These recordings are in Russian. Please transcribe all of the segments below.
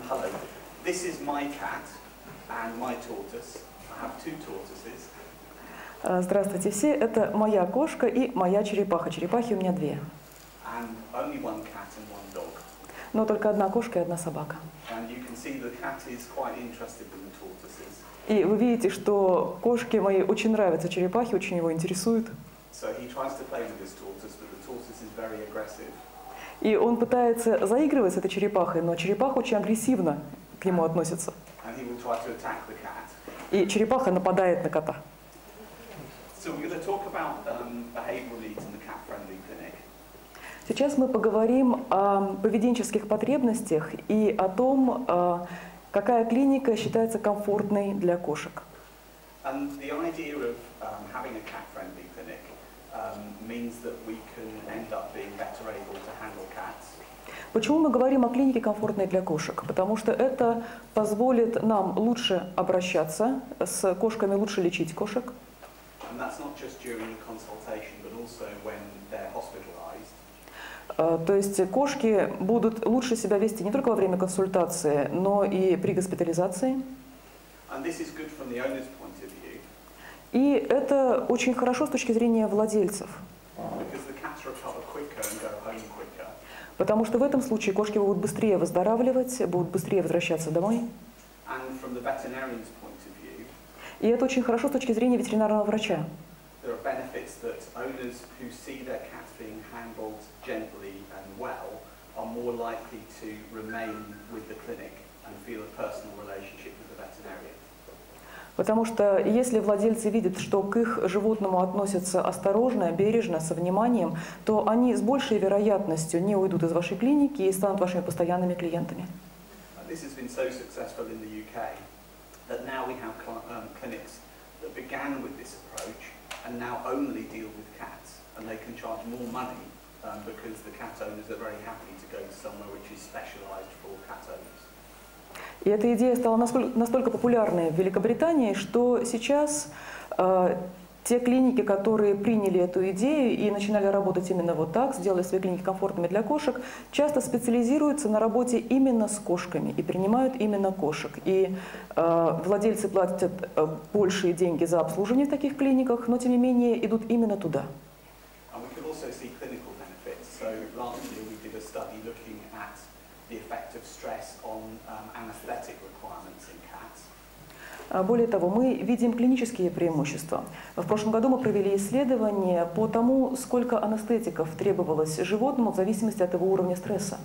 Hello. This is my cat and my tortoise. I have two tortoises. Здравствуйте все, это моя кошка и моя черепаха. Черепахи у меня две. And only one cat and one dog. Но только одна кошка и одна собака. And you can see the cat is quite interested in the tortoises. И вы видите, что кошке моей очень нравятся черепахи, очень его интересуют. So he tries to play with this tortoise, but the tortoise is very aggressive. И он пытается заигрывать с этой черепахой, но черепаха очень агрессивно к нему относится. And he will try to attack the cat. И черепаха нападает на кота. So we're going to talk about behavioural needs in the cat-friendly clinic. Сейчас мы поговорим о поведенческих потребностях и о том, какая клиника считается комфортной для кошек. And the idea of having a cat-friendly clinic means that we can end up being better able to handle cats. Почему мы говорим о клинике комфортной для кошек? Потому что это позволит нам лучше обращаться с кошками, лучше лечить кошек. And that's not just during consultation, but also when they're hospitalized. То есть кошки будут лучше себя вести не только во время консультации, но и при госпитализации. And this is good from the owner's point of view. И это очень хорошо с точки зрения владельцев. Because the cats recover quicker and go home quicker. Потому что в этом случае кошки будут быстрее выздоравливать, будут быстрее возвращаться домой. And from the veterinarian's point of view, И это очень хорошо с точки зрения ветеринарного врача. there are benefits that owners who see their cats being handled gently and well are more likely to remain with the clinic and feel a personal relationship with the veterinarian. Потому что если владельцы видят, что к их животному относятся осторожно, бережно, со вниманием, то они с большей вероятностью не уйдут из вашей клиники и станут вашими постоянными клиентами. This has been so successful in the UK that now we have clinics that began with this approach and now only deal with cats, and they can charge more money because the cat owners are very happy to go to somewhere which is specialised for cat owners. И эта идея стала настолько популярной в Великобритании, что сейчас те клиники, которые приняли эту идею и начинали работать именно вот так, сделали свои клиники комфортными для кошек, часто специализируются на работе именно с кошками и принимают именно кошек. И владельцы платят большие деньги за обслуживание в таких клиниках, но тем не менее идут именно туда. Более того, мы видим клинические преимущества. В прошлом году мы провели исследование по тому, сколько анестетиков требовалось животному в зависимости от его уровня стресса.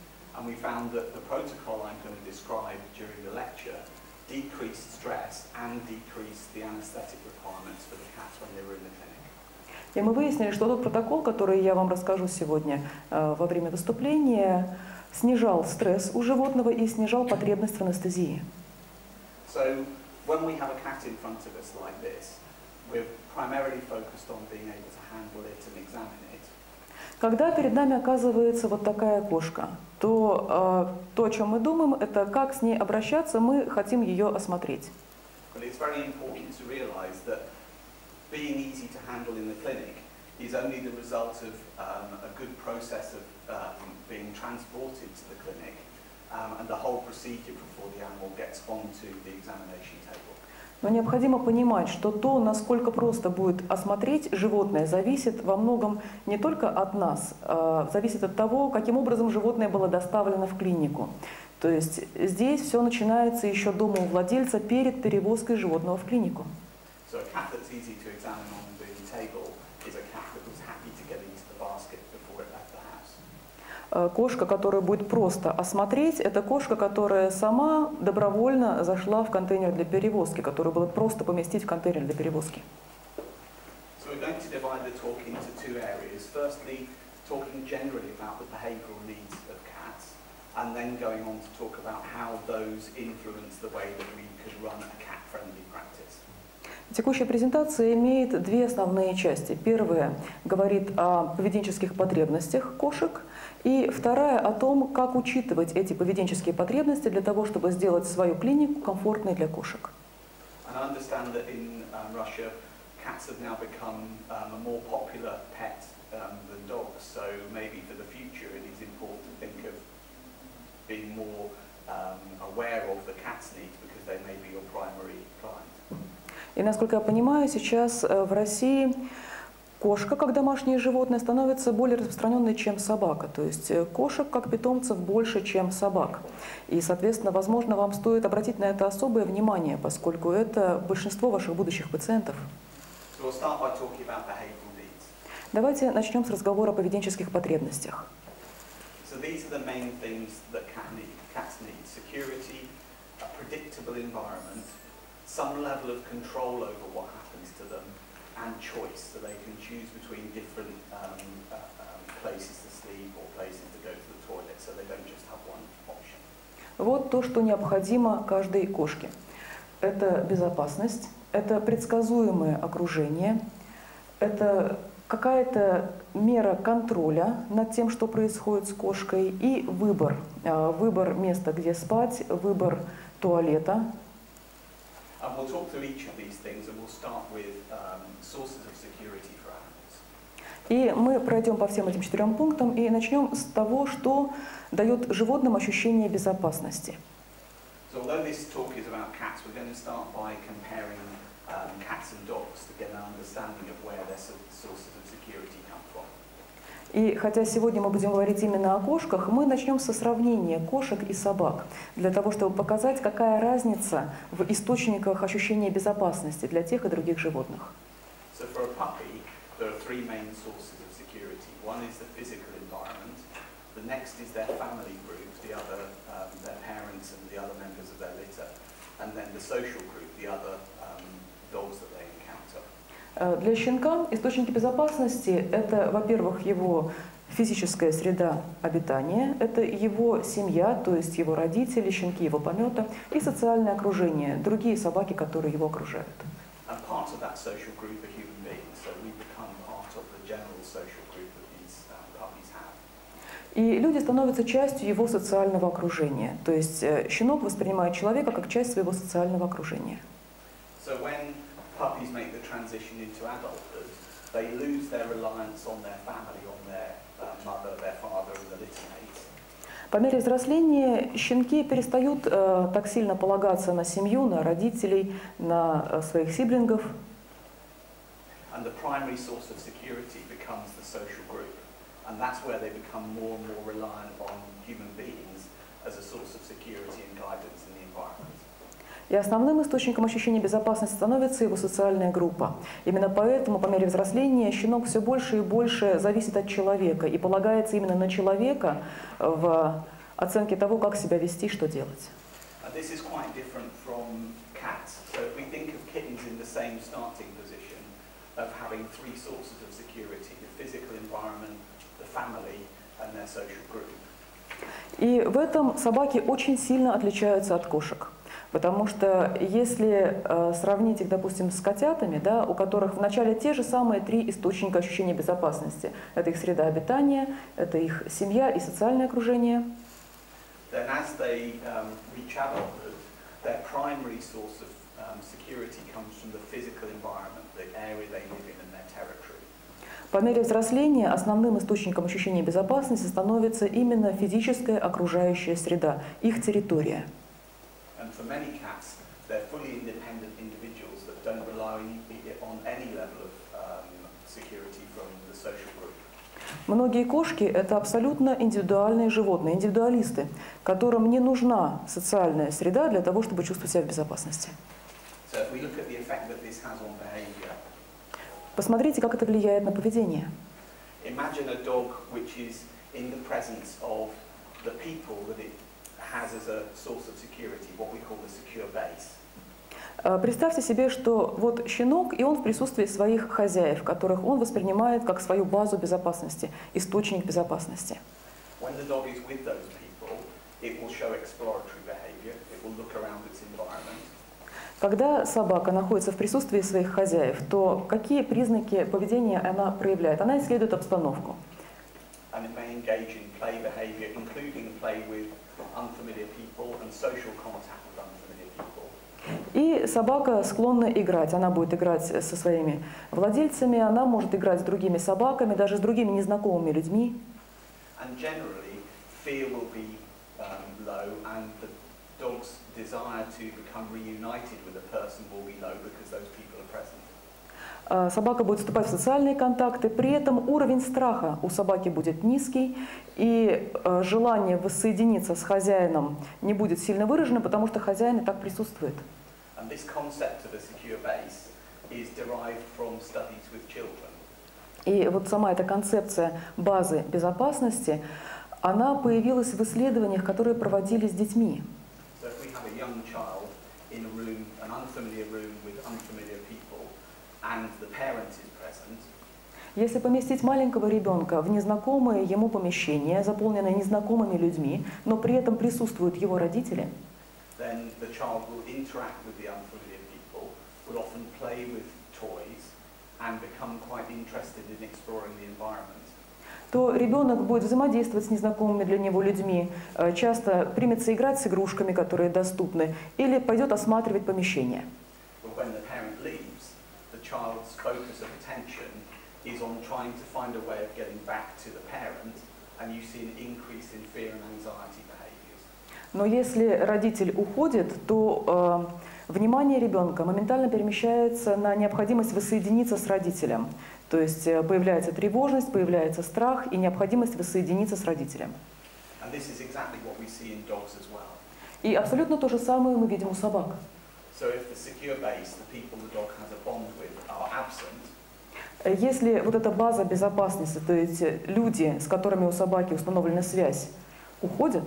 И мы выяснили, что тот протокол, который я вам расскажу сегодня во время выступления, снижал стресс у животного и снижал потребность в анестезии. When we have a cat in front of us like this, we're primarily focused on being able to handle it and examine it. Когда перед нами оказывается вот такая кошка, то о чем мы думаем, это как с ней обращаться, мы хотим ее осмотреть. But it's very important to realize that being easy to handle in the clinic is only the result of a good process of being transported to the clinic. And the whole procedure before the animal gets onto the examination table. Но необходимо понимать, что то, насколько просто будет осмотреть животное, зависит во многом не только от нас, зависит от того, каким образом животное было доставлено в клинику. То есть здесь все начинается еще дома у владельца перед перевозкой животного в клинику. So a cat that's easy to examine on the table is a cat that was happy to get into the basket before it left the house. Кошка, которую будет просто осмотреть, это кошка, которая сама добровольно зашла в контейнер для перевозки, которую было просто поместить в контейнер для перевозки. So we're going to divide the talk into two areas. Firstly, talking generally about the behavioural needs of cats, and then going on to talk about how those influence the way that we could run a cat-friendly practice. Текущая презентация имеет две основные части. Первая говорит о поведенческих потребностях кошек, и вторая о том, как учитывать эти поведенческие потребности для того, чтобы сделать свою клинику комфортной для кошек. aware of the cat's needs because they may be your primary client. И насколько я понимаю, сейчас в России кошка, как домашнее животное, становится более распространенной, чем собака. То есть кошек как питомцев больше, чем собак. И, соответственно, возможно, вам стоит обратить на это особое внимание, поскольку это большинство ваших будущих пациентов. So we'll start by talking about behavioural needs. Давайте начнем с разговора о поведенческих потребностях. So these are the main things that cats need. Security, a predictable environment, some level of control over what happens to them, and choice, so they can choose between different places to sleep or places to go to the toilet, so they don't just have one option. Вот то, что необходимо каждой кошке. Это безопасность, это предсказуемое окружение, это какая-то мера контроля над тем, что происходит с кошкой, и выбор. Выбор места, где спать, выбор туалета. And we'll talk through each of these things, and we'll start with sources of security for animals. И мы пройдем по всем этим 4 пунктам и начнем с того, что дает животным ощущение безопасности. So although this talk is about cats, we're going to start by comparing cats and dogs to get an understanding of where their sources of security come from. И хотя сегодня мы будем говорить именно о кошках, мы начнем со сравнения кошек и собак, для того, чтобы показать, какая разница в источниках ощущения безопасности для тех и других животных. So for a puppy, there are 3 main sources of security. One is the physical environment, the next is their family group, the other their parents and the other members of their litter, and then the social group, the other dogs that they encounter. Для щенка источники безопасности – это, во-первых, его физическая среда обитания, это его семья, то есть его родители, щенки его помета, и социальное окружение, другие собаки, которые его окружают. And part of that social group are human beings, so we become part of the general social group that these puppies have. И люди становятся частью его социального окружения, то есть щенок воспринимает человека как часть своего социального окружения. So when puppies make the transition into adulthood, they lose their reliance on their family, on their mother, their father and the litter mates. По мере взросления щенки перестают так сильно полагаться на семью, на родителей, на своих сиблингов. And the primary source of security becomes the social group. And that's where they become more and more reliant on human beings as a source of security and guidance in the environment. И основным источником ощущения безопасности становится его социальная группа. Именно поэтому по мере взросления щенок все больше и больше зависит от человека и полагается именно на человека в оценке того, как себя вести, что делать. This is quite different from cats. So if we think of kittens in the same starting position of having 3 sources of security, the physical environment, the family and their social group. И в этом собаки очень сильно отличаются от кошек. Потому что если сравнить их, допустим, с котятами, да, у которых вначале те же самые 3 источника ощущения безопасности. Это их среда обитания, это их семья и социальное окружение. Then as they reach adulthood, their primary source of security comes from the physical environment, the area they live in and their territory. По мере взросления основным источником ощущения безопасности становится именно физическая окружающая среда, их территория. And for many cats, they're fully independent individuals that don't rely on any level of security from the social group. Многие кошки – это абсолютно индивидуальные животные, индивидуалисты, которым не нужна социальная среда для того, чтобы чувствовать себя в безопасности. So if we look at the effect that this has on behavior, Посмотрите, как это влияет на поведение. imagine a dog which is in the presence of the people that it has as a source of security, what we call the secure base. Представьте себе, что вот щенок, и он в присутствии своих хозяев, которых он воспринимает как свою базу безопасности, источник безопасности. When the dog is with those people, it will show exploratory behavior, it will look around its environment. Когда собака находится в присутствии своих хозяев, то какие признаки поведения она проявляет? Она исследует обстановку. And it may engage in play behavior, including play with unfamiliar people and social contact with unfamiliar people. И собака склонна играть. Она будет играть со своими владельцами, она может играть с другими собаками, даже с другими незнакомыми людьми. And generally, fear will be low, and the dog's desire to become reunited with a person will be low because those people are present. Собака будет вступать в социальные контакты, при этом уровень страха у собаки будет низкий, и желание воссоединиться с хозяином не будет сильно выражено, потому что хозяин и так присутствует. And this concept of a secure base is derived from studies with children. И вот сама эта концепция базы безопасности, она появилась в исследованиях, которые проводились с детьми. So if we have a young child in a room, an unfamiliar room with unfamiliar people, and the parent is present, Если поместить маленького ребенка в незнакомое ему помещение, заполненное незнакомыми людьми, но при этом присутствуют его родители, then the child will interact with the unfamiliar people, will often play with toys, and become quite interested in exploring the environment. то ребенок будет взаимодействовать с незнакомыми для него людьми, часто примется играть с игрушками, которые доступны, или пойдет осматривать помещение. But when the parent leaves, the child's focus of attention is on trying to find a way of getting back to the parent, and you see an increase in fear and anxiety behaviors. Но если родитель уходит, то внимание ребенка моментально перемещается на необходимость воссоединиться с родителем. То есть появляется тревожность, появляется страх и необходимость воссоединиться с родителем. And this is exactly what we see in dogs as well. И абсолютно то же самое мы видим у собак. So if the secure base, the people the dog has a bond with, are absent, Если вот эта база безопасности, то есть люди, с которыми у собаки установлена связь, уходят,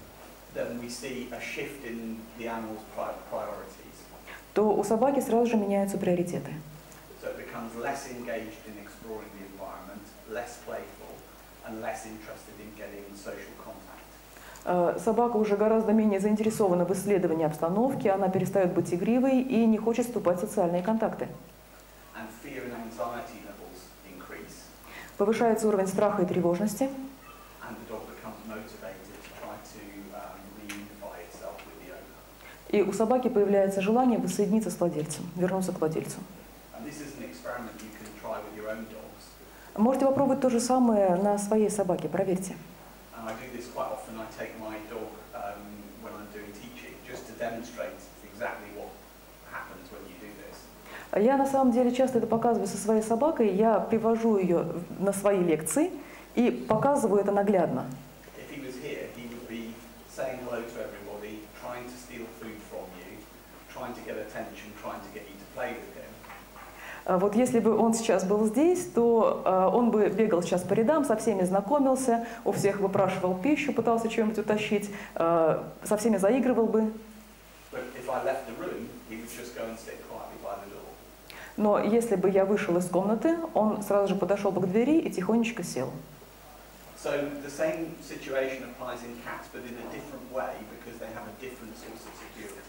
then we see a shift in the animal's priorities. то у собаки сразу же меняются приоритеты. So it becomes less engaged in exploring the environment, less playful, and less interested in getting social contact. Собака уже гораздо менее заинтересована в исследовании обстановки, она перестает быть игривой и не хочет вступать в социальные контакты. And fear and anxiety levels increase, Повышается уровень страха и тревожности, and the dog becomes motivated to try to reunify itself with the owner. и у собаки появляется желание воссоединиться с владельцем, вернуться к владельцу. And this is an experiment you can try with your own dogs. Можете попробовать то же самое на своей собаке, проверьте. And I do this quite often. I take my dog when I'm doing teaching, just to demonstrate exactly what happens when you do this. Я на самом деле часто это показываю со своей собакой, я привожу ее на свои лекции и показываю это наглядно. If he was here, he would be saying hello to everybody, trying to steal food from you, trying to get attention, trying to get you to play with him. Вот если бы он сейчас был здесь, то он бы бегал сейчас по рядам, со всеми знакомился, у всех выпрашивал пищу, пытался что-нибудь утащить, со всеми заигрывал бы. But if I left the room, he would just go and sit quietly by the door. Но если бы я вышел из комнаты, он сразу же подошел бы к двери и тихонечко сел. So the same situation applies in cats, but in a different way because they have a different source of security.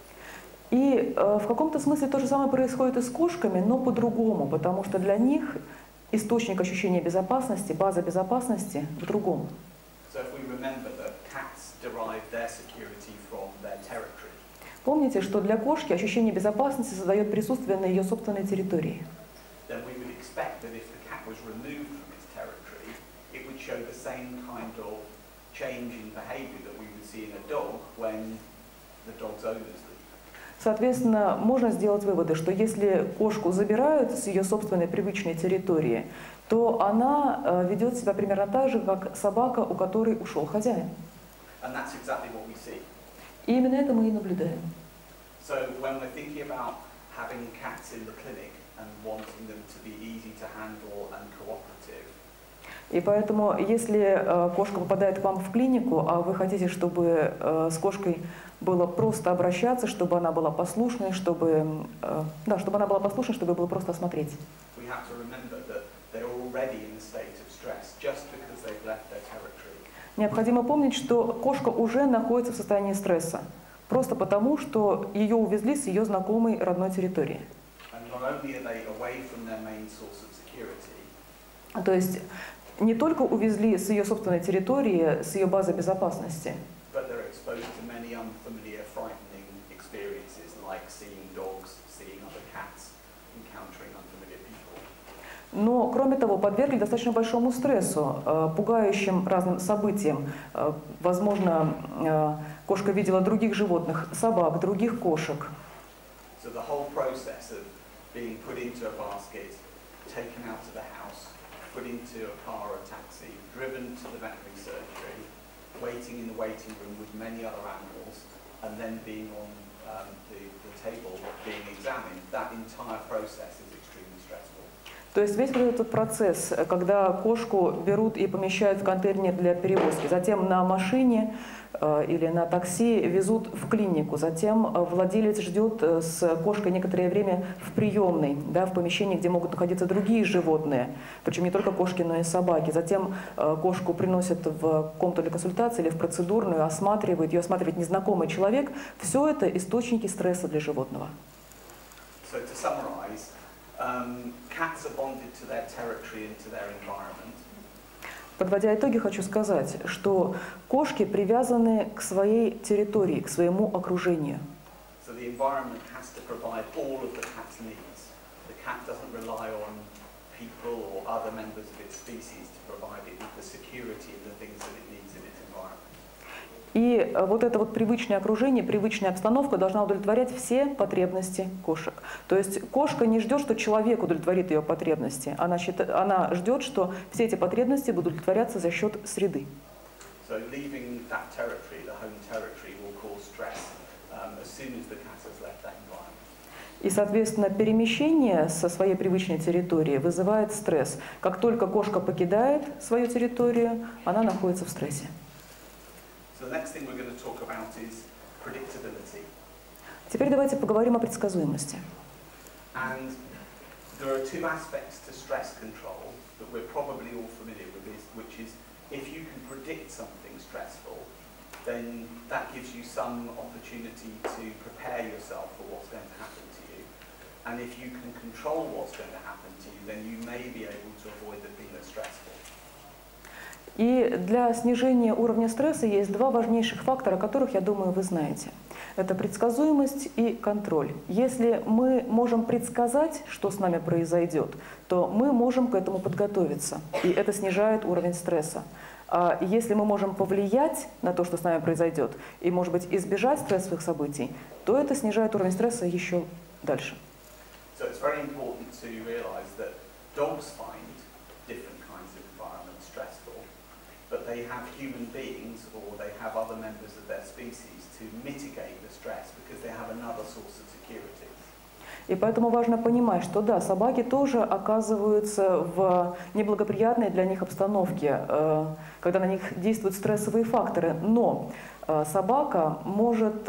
И в каком-то смысле то же самое происходит и с кошками, но по-другому, потому что для них источник ощущения безопасности, база безопасности в другом. So if we remember that cats derive their security from their territory. Помните, что для кошки ощущение безопасности создает присутствие на ее собственной территории. Then we would expect that if the cat was removed from its territory, it would show the same kind of change in behavior that we would see in a dog when the dog's owners leave. Соответственно, можно сделать выводы, что если кошку забирают с ее собственной привычной территории, то она ведет себя примерно так же, как собака, у которой ушел хозяин. And that's exactly what we see. И именно это мы и наблюдаем. So when we're thinking about having cats in the clinic and wanting them to be easy to handle and cooperative, И поэтому, если кошка попадает к вам в клинику, а вы хотите, чтобы с кошкой было просто обращаться, чтобы она была послушной, чтобы она была послушной, чтобы было просто осмотреть. we have to remember that they're already in a state of stress just because they've left their territory. Необходимо помнить, что кошка уже находится в состоянии стресса, просто потому, что ее увезли с ее знакомой родной территории. And not only are they away from their main source of security, То есть не только увезли с ее собственной территории, с ее базы безопасности, but they're exposed to many unfamiliar, frightening experiences like seeing dogs, seeing other cats, encountering unfamiliar people. Но, кроме того, подвергли достаточно большому стрессу, пугающим разным событиям. Возможно, кошка видела других животных, собак, других кошек. So the whole process of being put into a basket, taken out of the house, put into a car or a taxi, driven to the veterinary surgery, waiting in the waiting room with many other animals, and then being on the table being examined, that entire process is extremely stressful. То есть весь вот этот процесс, когда кошку берут и помещают в контейнер для перевозки, затем на машине или на такси везут в клинику, затем владелец ждет с кошкой некоторое время в приемной, да, в помещении, где могут находиться другие животные, причем не только кошки, но и собаки. Затем кошку приносят в комнату для консультации или в процедурную, осматривают, ее осматривает незнакомый человек. Все это источники стресса для животного. So to summarize, cats are bonded to their territory and to their environment. Подводя итоги, хочу сказать, что кошки привязаны к своей территории, к своему окружению. So the environment has to provide all of the cat's needs. The cat doesn't rely on people or other members of its species to provide it with the security and the things that it needs in its environment. И вот это вот привычное окружение, привычная обстановка должна удовлетворять все потребности кошек. То есть кошка не ждет, что человек удовлетворит ее потребности. Она ждет, что все эти потребности будут удовлетворяться за счет среды. So leaving that territory, the home territory, will cause stress as soon as the cat has left that environment. И, соответственно, перемещение со своей привычной территории вызывает стресс. Как только кошка покидает свою территорию, она находится в стрессе. So the next thing we're going to talk about is predictability. Теперь давайте поговорим о предсказуемости. And there are two aspects to stress control that we're probably all familiar with, which is if you can predict something stressful, then that gives you some opportunity to prepare yourself for what's going to happen to you. And if you can control what's going to happen to you, then you may be able to avoid it being as stressful. И для снижения уровня стресса есть два важнейших фактора, о которых, я думаю, вы знаете. Это предсказуемость и контроль. Если мы можем предсказать, что с нами произойдет, то мы можем к этому подготовиться, и это снижает уровень стресса. А если мы можем повлиять на то, что с нами произойдет, и, может быть, избежать стрессовых событий, то это снижает уровень стресса еще дальше. So it's very important to realize that dogs find different kinds of environments stressful, but they have human beings or they have other members of their species to mitigate the stress because they have another source of security. И поэтому важно понимать, что да, собаки тоже оказываются в неблагоприятной для них обстановке, когда на них действуют стрессовые факторы. Но собака может,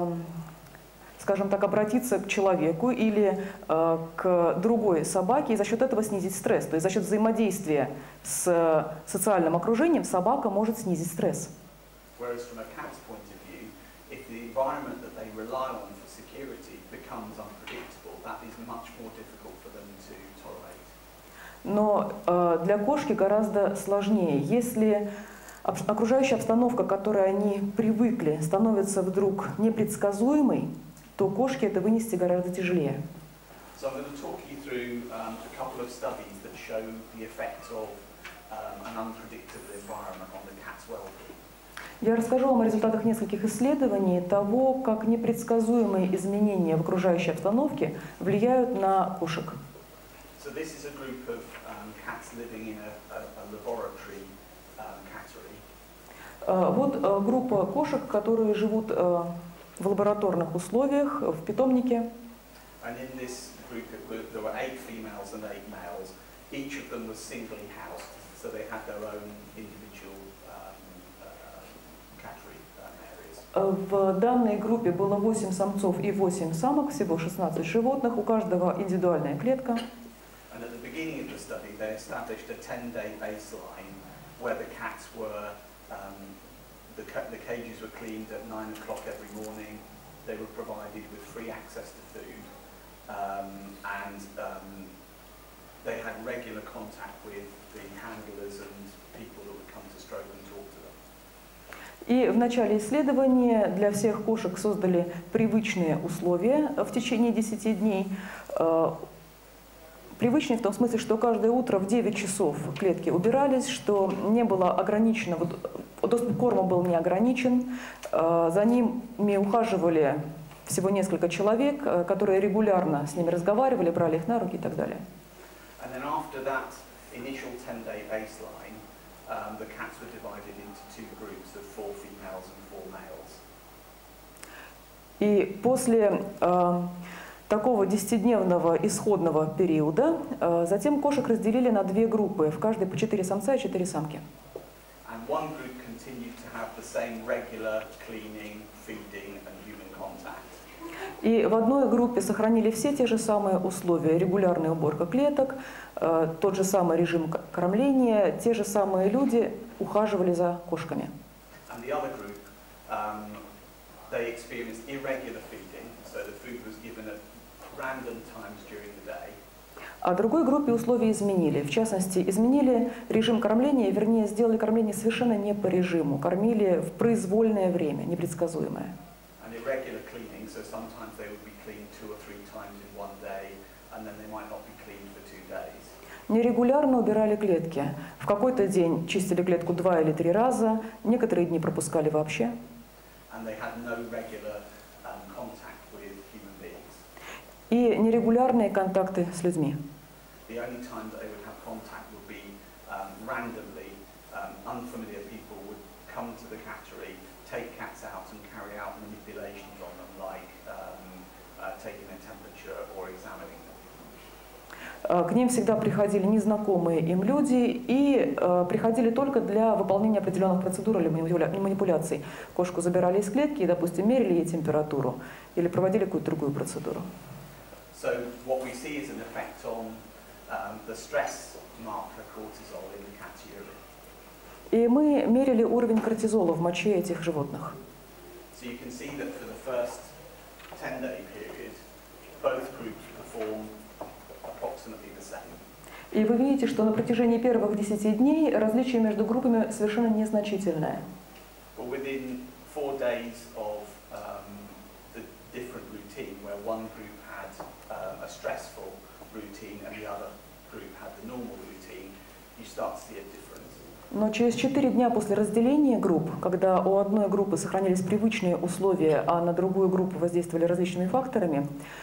скажем так, обратиться к человеку или к другой собаке и за счет этого снизить стресс. То есть за счет взаимодействия с социальным окружением собака может снизить стресс. Whereas from a cat's point of view, if the environment that they rely on for security becomes unpredictable, that is much more difficult for them to tolerate. Но для кошки гораздо сложнее. Если окружающая обстановка, к которой они привыкли, становится вдруг непредсказуемой, то кошке это вынести гораздо тяжелее. So I'm going to talk you through a couple of studies that show the effects of an unpredictable environment on the cat's well-being. Я расскажу вам о результатах нескольких исследований того, как непредсказуемые изменения в окружающей обстановке влияют на кошек. So this is a group of cats living in a laboratory cattery. Вот группа кошек, которые живут в лабораторных условиях, в питомнике. And in this group there were 8 females and 8 males. Each of them was singly housed, so they had their own individual cattery areas. В данной группе было 8 самцов и 8 самок, всего 16 животных, у каждого индивидуальная клетка. And at the beginning of the study they established a 10-day baseline where the cats were the cages were cleaned at 9 o'clock every morning. They were provided with free access to food, and they had regular contact with the handlers and people that would come to stroke and talk to them. И в начале исследования для всех кошек создали привычные условия в течение 10 дней. Привычный в том смысле, что каждое утро в 9 часов клетки убирались, что не было ограничено, доступ к корму был не ограничен, за ними ухаживали всего несколько человек, которые регулярно с ними разговаривали, брали их на руки и так далее. And then after that initial 10-day baseline, the cats were divided into two groups of 4 females and 4 males. И после такого 10-дневного исходного периода затем кошек разделили на 2 группы, в каждой по 4 самца и 4 самки. And one group continued to have the same regular cleaning, feeding and human contact. И в одной группе сохранили все те же самые условия: регулярная уборка клеток, тот же самый режим кормления, те же самые люди ухаживали за кошками. And the other group, they experienced irregular feeding, so the food was given at random times during the day. А другой группе условия изменили. В частности, изменили режим кормления, вернее, сделали кормление совершенно не по режиму, кормили в произвольное время, непредсказуемое. And irregular cleaning, so sometimes they would be cleaned 2 or 3 times in one day, and then they might not be cleaned for 2 days. Нерегулярно убирали клетки. В какой-то день чистили клетку 2 или 3 раза, некоторые дни пропускали вообще. And they had no regular contact with human beings. И нерегулярные контакты с людьми. The only time that they would have contact would be randomly. Unfamiliar people would come to the cattery, take cats out and carry out manipulations on them, like taking their temperature or examining them. К ним всегда приходили незнакомые им люди и приходили только для выполнения определенных процедур или манипуляций. Кошку забирали из клетки и, допустим, мерили ей температуру или проводили какую-то другую процедуру. So what we see is an effect on the stress marker cortisol in the cat's urine. И мы мерили уровень кортизола в моче этих животных. So you can see that for the first 10-day period, both groups perform approximately the same. И вы видите, что на протяжении первых 10 дней различие между группами совершенно незначительное. But within 4 days of the different routine, where one group had a stressful routine and the other group had the normal routine, you start to see a difference. Но через 4 дня после разделения групп, когда у одной группы сохранились привычные условия, а на другую группу воздействовали различными факторами,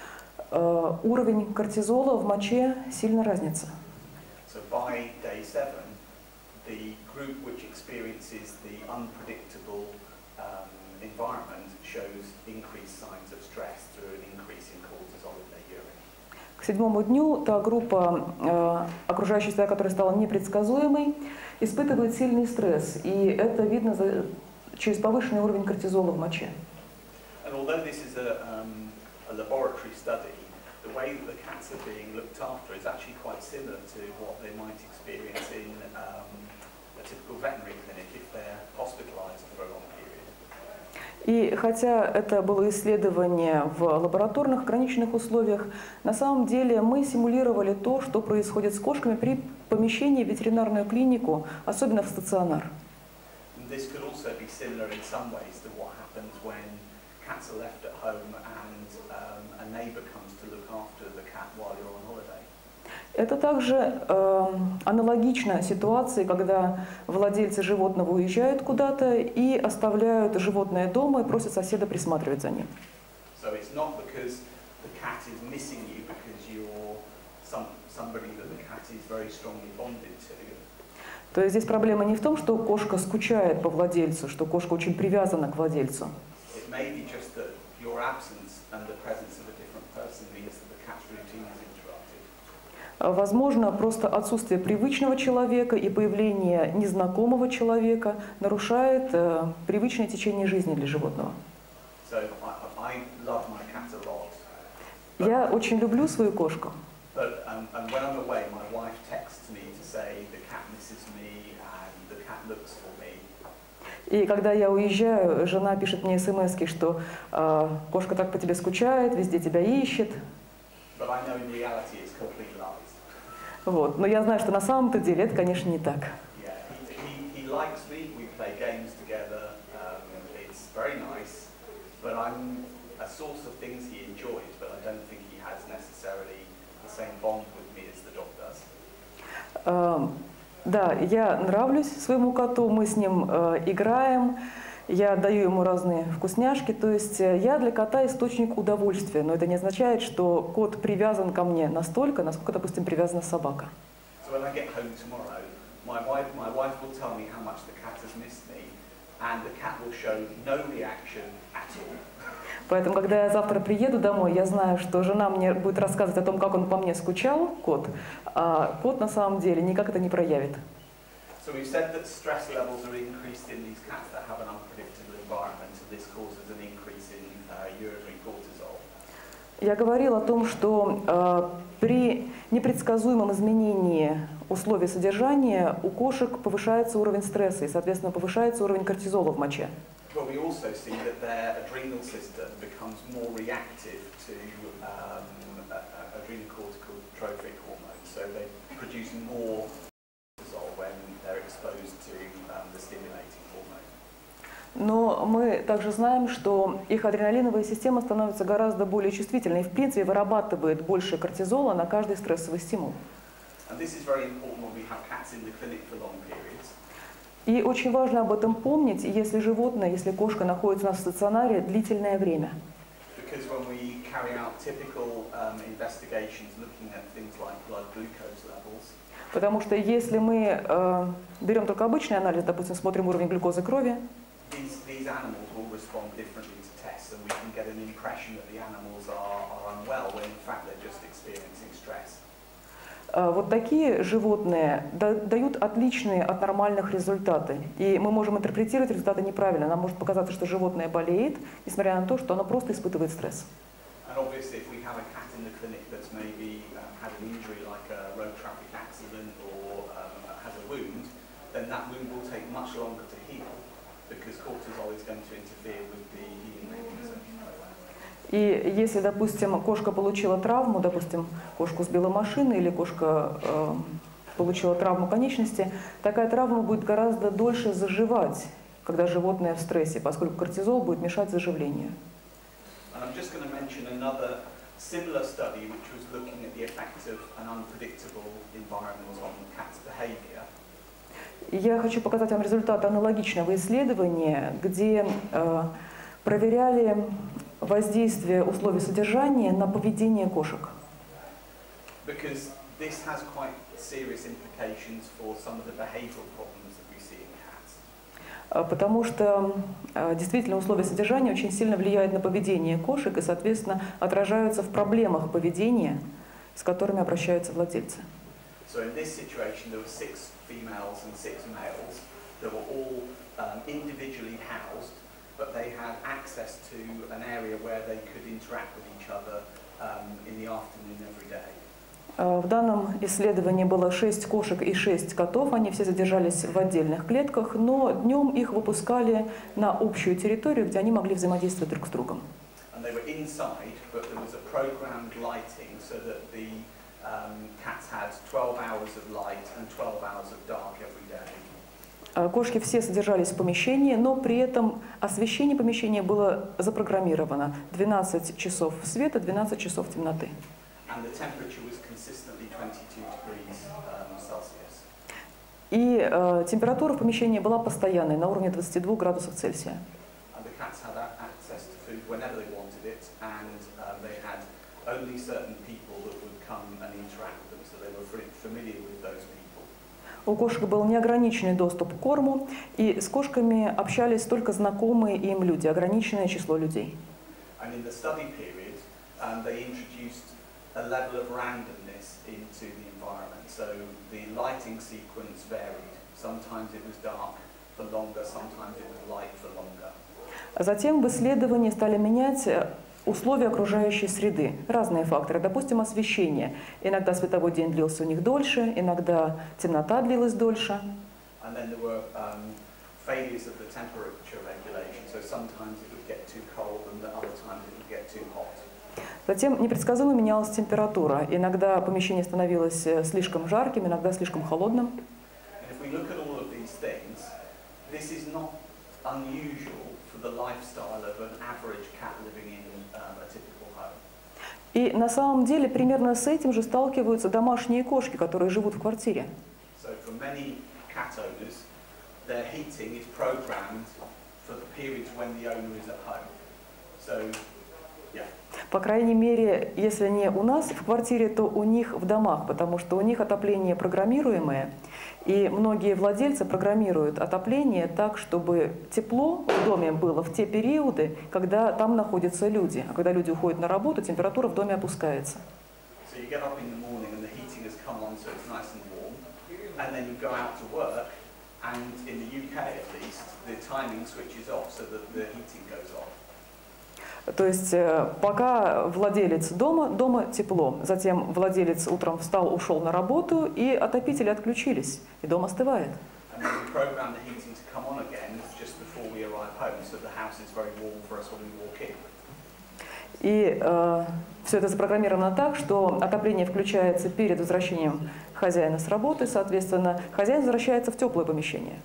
уровень кортизола в моче сильно разнится. So by day 7, the group which experiences the unpredictable environment shows increased signs of stress through an increase in cortisol in their urine. К 7-му дню та группа, окружающая среда, которая стала непредсказуемой, испытывает сильный стресс, и это видно через повышенный уровень кортизола в моче. And although this is a laboratory study, the way that the cats are being looked after is actually quite similar to what they might experience in a typical veterinary clinic if they're hospitalized for a long period. И хотя это было исследование в лабораторных ограниченных условиях, на самом деле мы симулировали то, что происходит с кошками при помещении в ветеринарную клинику, особенно в стационар. And this could also be similar in some ways to what happens when cats are left at home and a neighbour comes to look after the cat while you're on holiday. Это также аналогично ситуации, когда владельцы животного уезжают куда-то и оставляют животное дома и просят соседа присматривать за ним. So it's not because the cat is missing you because you're somebody that the cat is very strongly bonded to. То есть здесь проблема не в том, что кошка скучает по владельцу, что кошка очень привязана к владельцу. It may be just that your absence and the presence of a different person means that the cat's routine is interrupted. Возможно, просто отсутствие привычного человека и появление незнакомого человека нарушает привычное течение жизни для животного. So I love my cat a lot. Я очень люблю свою кошку. But and when I'm away, my wife texts me to say the cat misses me and the cat looks for me. И когда я уезжаю, жена пишет мне смс-ки, что кошка так по тебе скучает, везде тебя ищет. But I know in reality it's complete lies. Вот. Но я знаю, что на самом-то деле это, конечно, не так. Yeah, he likes me. We play games together. It's very nice. But I'm a source of things he enjoys. But I don't think he has necessarily the same bond with me as the Да, я нравлюсь своему коту, мы с ним играем, я даю ему разные вкусняшки, то есть я для кота источник удовольствия, но это не означает, что кот привязан ко мне настолько, насколько, допустим, привязана собака. So when I get home tomorrow, my wife will tell me how much the cat has missed me, and the cat will show no reaction at all. Поэтому, когда я завтра приеду домой, я знаю, что жена мне будет рассказывать о том, как он по мне скучал, кот, а кот на самом деле никак это не проявит. So we've said that stress levels are increased in these cats that have an unpredictable environment, and this causes an increase in urinary cortisol. Я говорил о том, что при непредсказуемом изменении условий содержания у кошек повышается уровень стресса и, соответственно, повышается уровень кортизола в моче. But we also see that their adrenal system becomes more reactive to adrenocorticotropic hormones, so they produce more cortisol when they're exposed to the stimulating hormone. Но мы также знаем, что их адреналиновая система становится гораздо более чувствительной и, в принципе, вырабатывает больше кортизола на каждый стрессовый стимул. And this is very important when we have cats in the clinic for long periods. И очень важно об этом помнить, если животное, если кошка находится у нас в стационаре длительное время. Because when we carry out typical investigations looking at things like blood glucose levels, Потому что если мы берем только обычный анализ, допустим, смотрим уровень глюкозы крови, these animals will respond differently to tests, and we can get an impression that the animals are unwell when in fact they're just experiencing stress. вот такие животные дают отличные от нормальных результаты. И мы можем интерпретировать результаты неправильно. Нам может показаться, что животное болеет, несмотря на то, что оно просто испытывает стресс. And obviously, if we have a cat in the clinic that's maybe had an injury like a road traffic accident or has a wound, then that wound will take much longer to heal because cortisol is going to interfere with the healing mechanism. И если, допустим, кошка получила травму, допустим, кошку сбила машина или кошка получила травму конечности, такая травма будет гораздо дольше заживать, когда животное в стрессе, поскольку кортизол будет мешать заживлению. And I'm just going to mention another similar study which was looking at the effect of an unpredictable environment on cat's behavior. Я хочу показать вам результат аналогичного исследования, где проверяли воздействие условий содержания на поведение кошек. Because this has quite serious implications for some of the behavioural problems that we see in cats. Потому что действительно условия содержания очень сильно влияют на поведение кошек и, соответственно, отражаются в проблемах поведения, с которыми обращаются владельцы. So in this situation there were 6 females and 6 males that were all individually housed, but they had access to an area where they could interact with each other in the afternoon every day. В данном исследовании было 6 кошек и 6 котов. Они все содержались в отдельных клетках, но днем их выпускали на общую территорию, где они могли взаимодействовать друг с другом. And they were inside, but there was a programmed lighting so that the cats had 12 hours of light and 12 hours of dark every day. Кошки все содержались в помещении, но при этом освещение помещения было запрограммировано. 12 часов света, 12 часов темноты. And the temperature was consistently 22 degrees Celsius. И температура в помещении была постоянной, на уровне 22 градусов Цельсия. And the cats had access to food whenever they wanted it, and they had only certain people that would come and interact with them, so they were familiar with those people. У кошек был неограниченный доступ к корму, и с кошками общались только знакомые им люди, ограниченное число людей. And in the study period, they introduced a level of randomness into the environment. So the lighting sequence varied. Sometimes it was dark for longer, sometimes it was light for longer. Затем в исследовании стали менять условия окружающей среды, разные факторы, допустим, освещение. Иногда световой день длился у них дольше, иногда темнота длилась дольше. And then there were failures of the temperature regulation. So sometimes it would get too cold and other times it would get too hot. Затем непредсказуемо менялась температура. Иногда помещение становилось слишком жарким, иногда слишком холодным. And if we look at all of these things, this is not unusual for the lifestyle of an average cat living in a typical home. И на самом деле примерно с этим же сталкиваются домашние кошки, которые живут в квартире. many cat owners, their heating is programmed for the periods when the owner is at home. So, yeah. По крайней мере, если не у нас в квартире, то у них в домах, потому что у них отопление программируемое, и многие владельцы программируют отопление так, чтобы тепло в доме было в те периоды, когда там находятся люди. А когда люди уходят на работу, температура в доме опускается. So you get up in the morning and the heating has come on, so it's nice and warm, and then you go out to work, and in the UK at least, the timing switches off so that the heating goes off. То есть пока владелец дома тепло, затем владелец утром встал, ушел на работу, и отопители отключились, и дом остывает. И все это запрограммировано так, что отопление включается перед возвращением хозяина с работы, соответственно, хозяин возвращается в теплое помещение.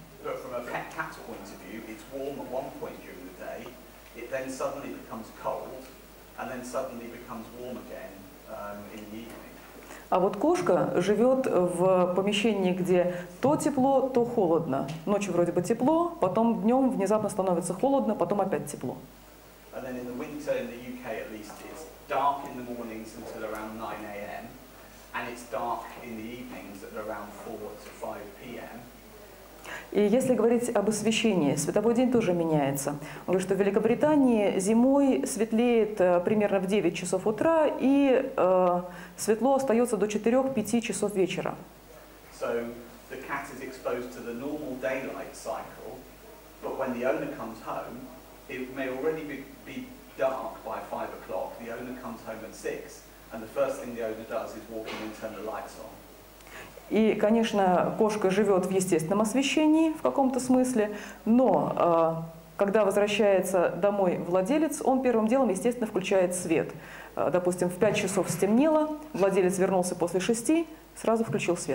Then suddenly becomes cold, and then suddenly becomes warm again in the evening. А вот кошка живет в помещении, где то тепло, то холодно. Ночью вроде бы тепло, потом днем внезапно становится холодно, потом опять тепло. And then in the winter in the UK at least it's dark in the mornings until around 9 a.m. and it's dark in the evenings at around 4 to 5 p.m. И если говорить об освещении, световой день тоже меняется. Он говорит, что в Великобритании зимой светлеет примерно в 9 часов утра и светло остается до 4-5 часов вечера. So the cat is exposed to the normal daylight cycle, but when the owner comes home, it may already be dark by 5 o'clock. The owner comes home at 6, and the first thing the owner does is walk in and turn the lights on. И, конечно, кошка живет в естественном освещении в каком-то смысле, но когда возвращается домой владелец, он первым делом, естественно, включает свет. Допустим, в 5 часов стемнело, владелец вернулся после 6, сразу включил свет.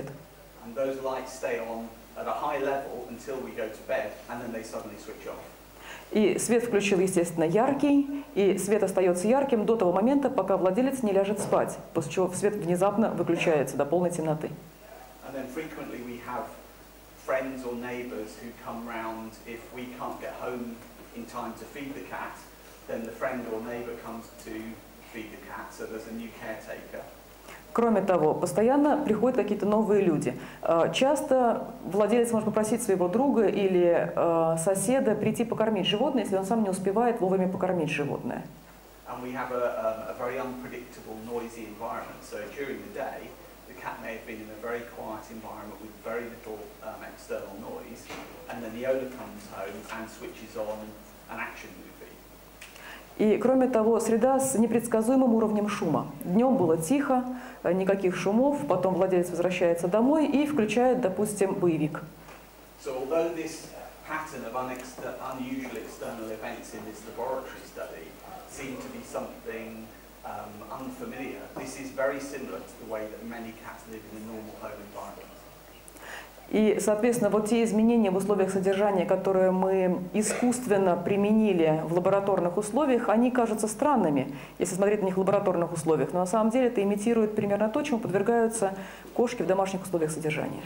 И свет включил, естественно, яркий, и свет остается ярким до того момента, пока владелец не ляжет спать, после чего свет внезапно выключается до полной темноты. And then frequently we have friends or neighbours who come round if we can't get home in time to feed the cat, then the friend or neighbour comes to feed the cat, so there's a new caretaker. Кроме того, постоянно приходят какие-то новые люди. Часто владелец может попросить своего друга или соседа прийти покормить животное, если он сам не успевает вовремя покормить животное. And we have a very unpredictable, noisy environment, so during the day the cat may have been in a very quiet environment with very little external noise, and then the owner comes home and switches on an action movie. И кроме того, среда с непредсказуемым уровнем шума. Днем было тихо, никаких шумов, потом владелец возвращается домой и включает, допустим, боевик. So although this pattern of unusual external events in this laboratory study seemed to be something unfamiliar, this is very similar to the way that many cats live in a normal home environment. И, соответственно, вот те изменения в условиях содержания, которые мы искусственно применили в лабораторных условиях, они кажутся странными, если смотреть на них в лабораторных условиях. Но на самом деле это имитирует примерно то, чему подвергаются кошки в домашних условиях содержания.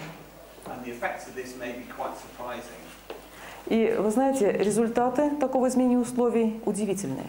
И вы знаете, результаты такого изменения условий удивительные.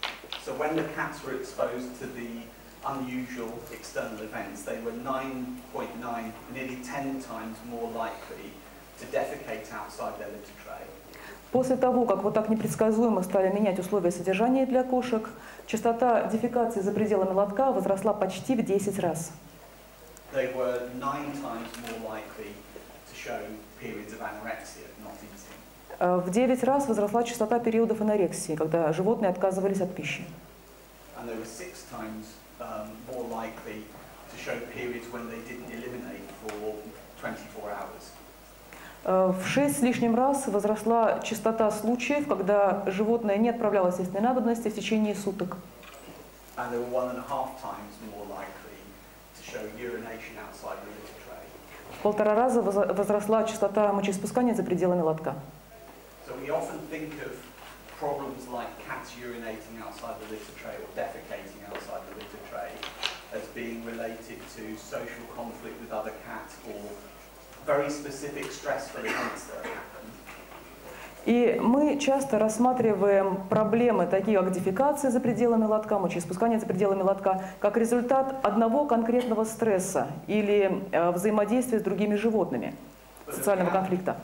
Unusual external events, they were 9.9, nearly 10 times more likely to defecate outside their litter tray. После того, как вот так непредсказуемо стали менять условия содержания для кошек, частота дефекации за пределами лотка возросла почти в 10 раз. They were 9 times more likely to show periods of anorexia, not eating. В 9 раз возросла частота периодов анорексии, когда животные отказывались от пищи. And they were 6 times more likely to show periods when they didn't eliminate for 24 hours. В 6 с лишним раз возросла частота случаев, когда животное не отправлялось естественной надобности в течение суток. And they were 1.5 times more likely to show urination outside the litter tray. В 1,5 раза возросла частота мочеиспускания за пределами лотка. So we often think of problems like cats urinating outside the litter tray or defecating outside the litter tray as being related to social conflict with other cats or very specific stressful events that happen. И мы часто рассматриваем проблемы, такие как дефекация за пределами лотка, мочеиспускание за пределами лотка, как результат одного конкретного стресса или взаимодействия с другими животными, социального конфликта.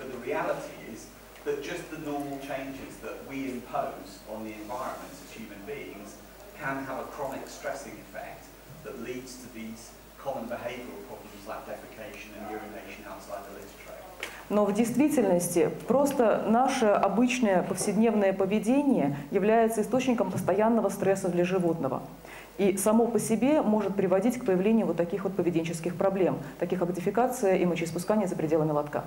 Но в действительности просто наше обычное повседневное поведение является источником постоянного стресса для животного. И само по себе может приводить к появлению вот таких вот поведенческих проблем, таких как дефекация и мочеиспускание за пределами лотка.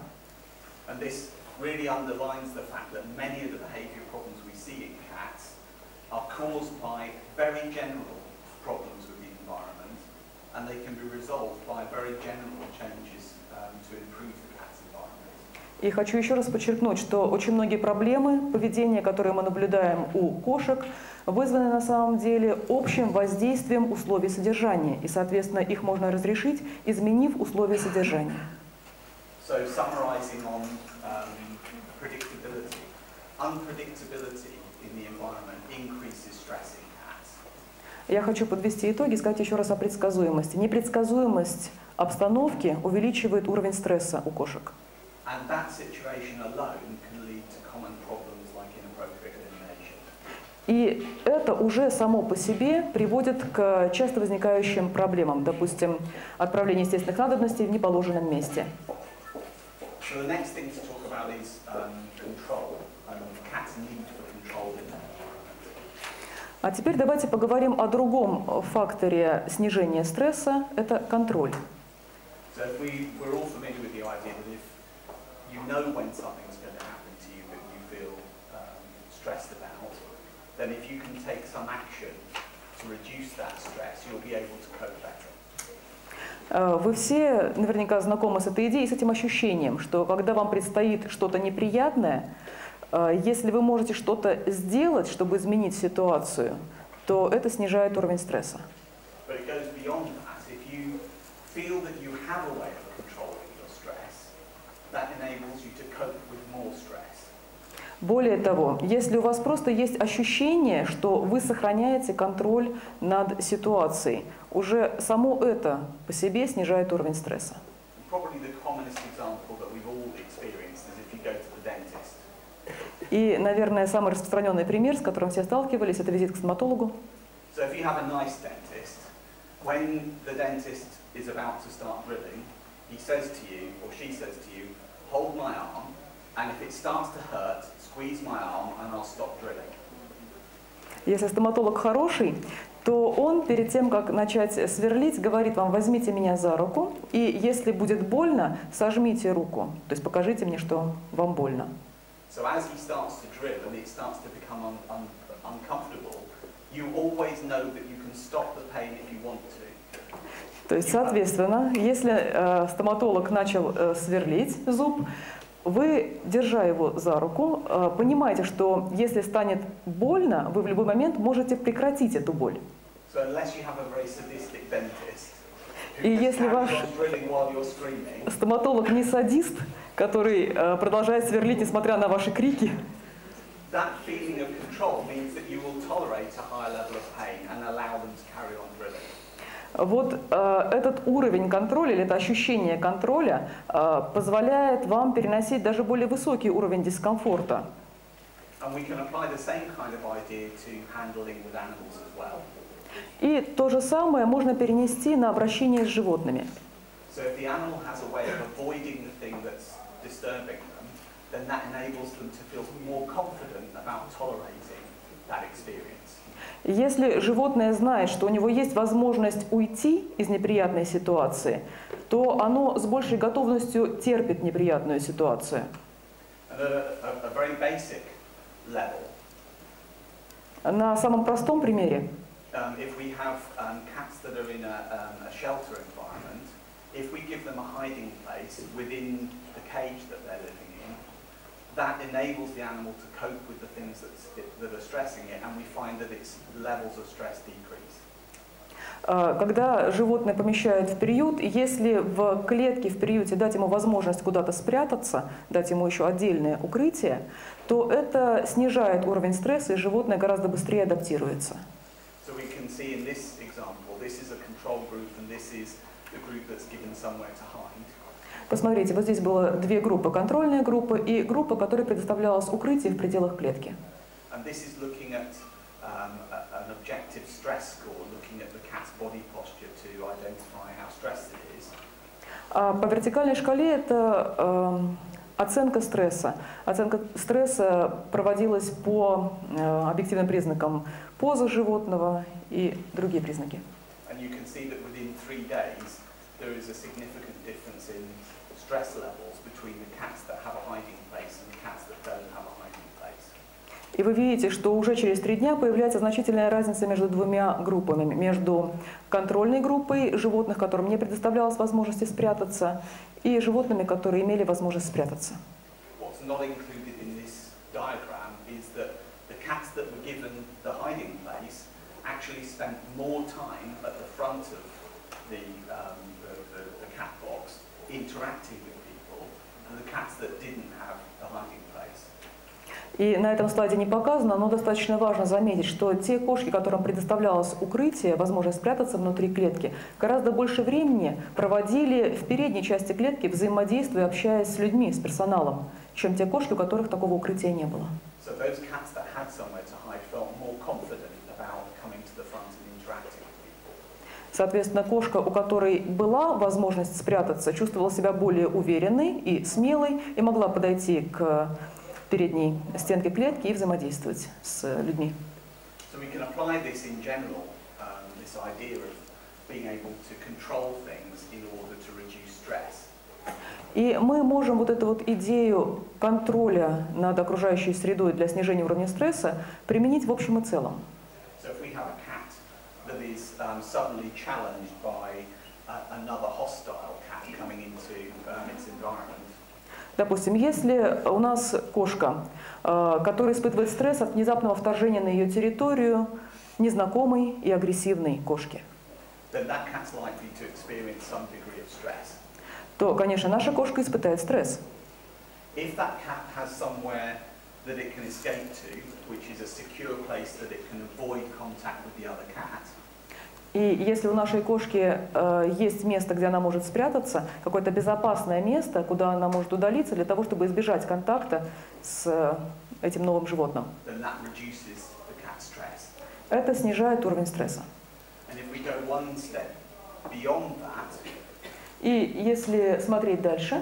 И хочу еще раз подчеркнуть, что очень многие проблемы поведения, которые мы наблюдаем у кошек, вызваны на самом деле общим воздействием условий содержания. И, соответственно, их можно разрешить, изменив условия содержания. Я хочу подвести итоги и сказать еще раз о предсказуемости. Непредсказуемость обстановки увеличивает уровень стресса у кошек. И это уже само по себе приводит к часто возникающим проблемам, допустим, отправление естественных надобностей в неположенном месте. А теперь давайте поговорим о другом факторе снижения стресса – это контроль. Then if you can take some action to reduce that stress, you'll be able to cope better. Вы все наверняка знакомы с этой идеей, с этим ощущением, что когда вам предстоит что-то неприятное, если вы можете что-то сделать, чтобы изменить ситуацию, то это снижает уровень стресса. Более того, если у вас просто есть ощущение, что вы сохраняете контроль над ситуацией, уже само это по себе снижает уровень стресса. И, наверное, самый распространенный пример, с которым все сталкивались, это визит к стоматологу. Если стоматолог хороший, то он перед тем, как начать сверлить, говорит вам: возьмите меня за руку, и если будет больно, сожмите руку, то есть покажите мне, что вам больно. То есть, соответственно, если стоматолог начал сверлить зуб, вы, держа его за руку, понимаете, что если станет больно, вы в любой момент можете прекратить эту боль. И если ваш стоматолог не садист, который продолжает сверлить, несмотря на ваши крики, вот этот уровень контроля, или это ощущение контроля, позволяет вам переносить даже более высокий уровень дискомфорта. И то же самое можно перенести на обращение с животными. Если животное знает, что у него есть возможность уйти из неприятной ситуации, то оно с большей готовностью терпит неприятную ситуацию. На самом простом примере. That enables the animal to cope with the things that are stressing it, and we find that its levels of stress decrease. Когда животное помещают в приют, если в клетке, в приюте дать ему возможность куда-то спрятаться, дать ему еще отдельное укрытие, то это снижает уровень стресса, и животное гораздо быстрее адаптируется. Посмотрите, вот здесь было две группы: контрольная группа и группа, которой предоставлялось укрытие в пределах клетки. А по вертикальной шкале это оценка стресса. Оценка стресса проводилась по объективным признакам позы животного и другие признаки. И вы видите, что уже через 3 дня появляется значительная разница между двумя группами. Между контрольной группой животных, которым не предоставлялось возможности спрятаться, и животными, которые имели возможность спрятаться. И на этом слайде не показано, но достаточно важно заметить, что те кошки, которым предоставлялось укрытие, возможность спрятаться внутри клетки, гораздо больше времени проводили в передней части клетки, взаимодействуя, общаясь с людьми, с персоналом, чем те кошки, у которых такого укрытия не было. Соответственно, кошка, у которой была возможность спрятаться, чувствовала себя более уверенной и смелой и могла подойти к передней стенке клетки и взаимодействовать с людьми. И мы можем вот эту вот идею контроля над окружающей средой для снижения уровня стресса применить в общем и целом. Допустим, если у нас кошка, которая испытывает стресс от внезапного вторжения на ее территорию незнакомой и агрессивной кошки, то, конечно, наша кошка испытает стресс. И если у нашей кошки есть место, где она может спрятаться, какое-то безопасное место, куда она может удалиться для того, чтобы избежать контакта с этим новым животным, это снижает уровень стресса. И если смотреть дальше,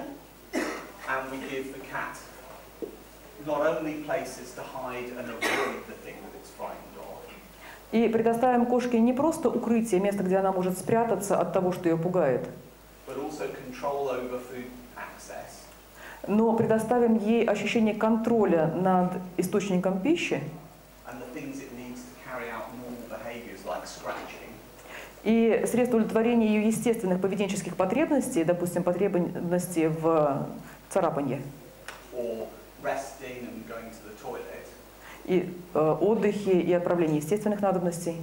и предоставим кошке не просто укрытие, место, где она может спрятаться от того, что ее пугает, но предоставим ей ощущение контроля над источником пищи и средства удовлетворения ее естественных поведенческих потребностей, допустим, потребности в царапанье, и отдыхе, и отправлении естественных надобностей,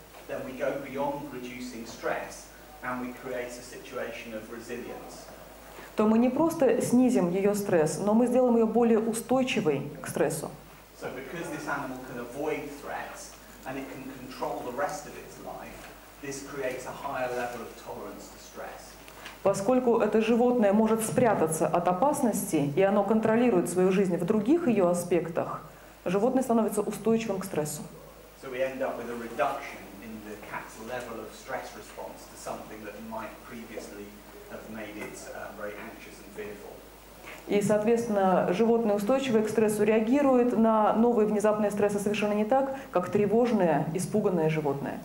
то мы не просто снизим ее стресс, но мы сделаем ее более устойчивой к стрессу. Поскольку это животное может спрятаться от опасности, и оно контролирует свою жизнь в других ее аспектах, животное становится устойчивым к стрессу. И, соответственно, животное, устойчивое к стрессу, реагирует на новые внезапные стрессы совершенно не так, как тревожное, испуганное животное.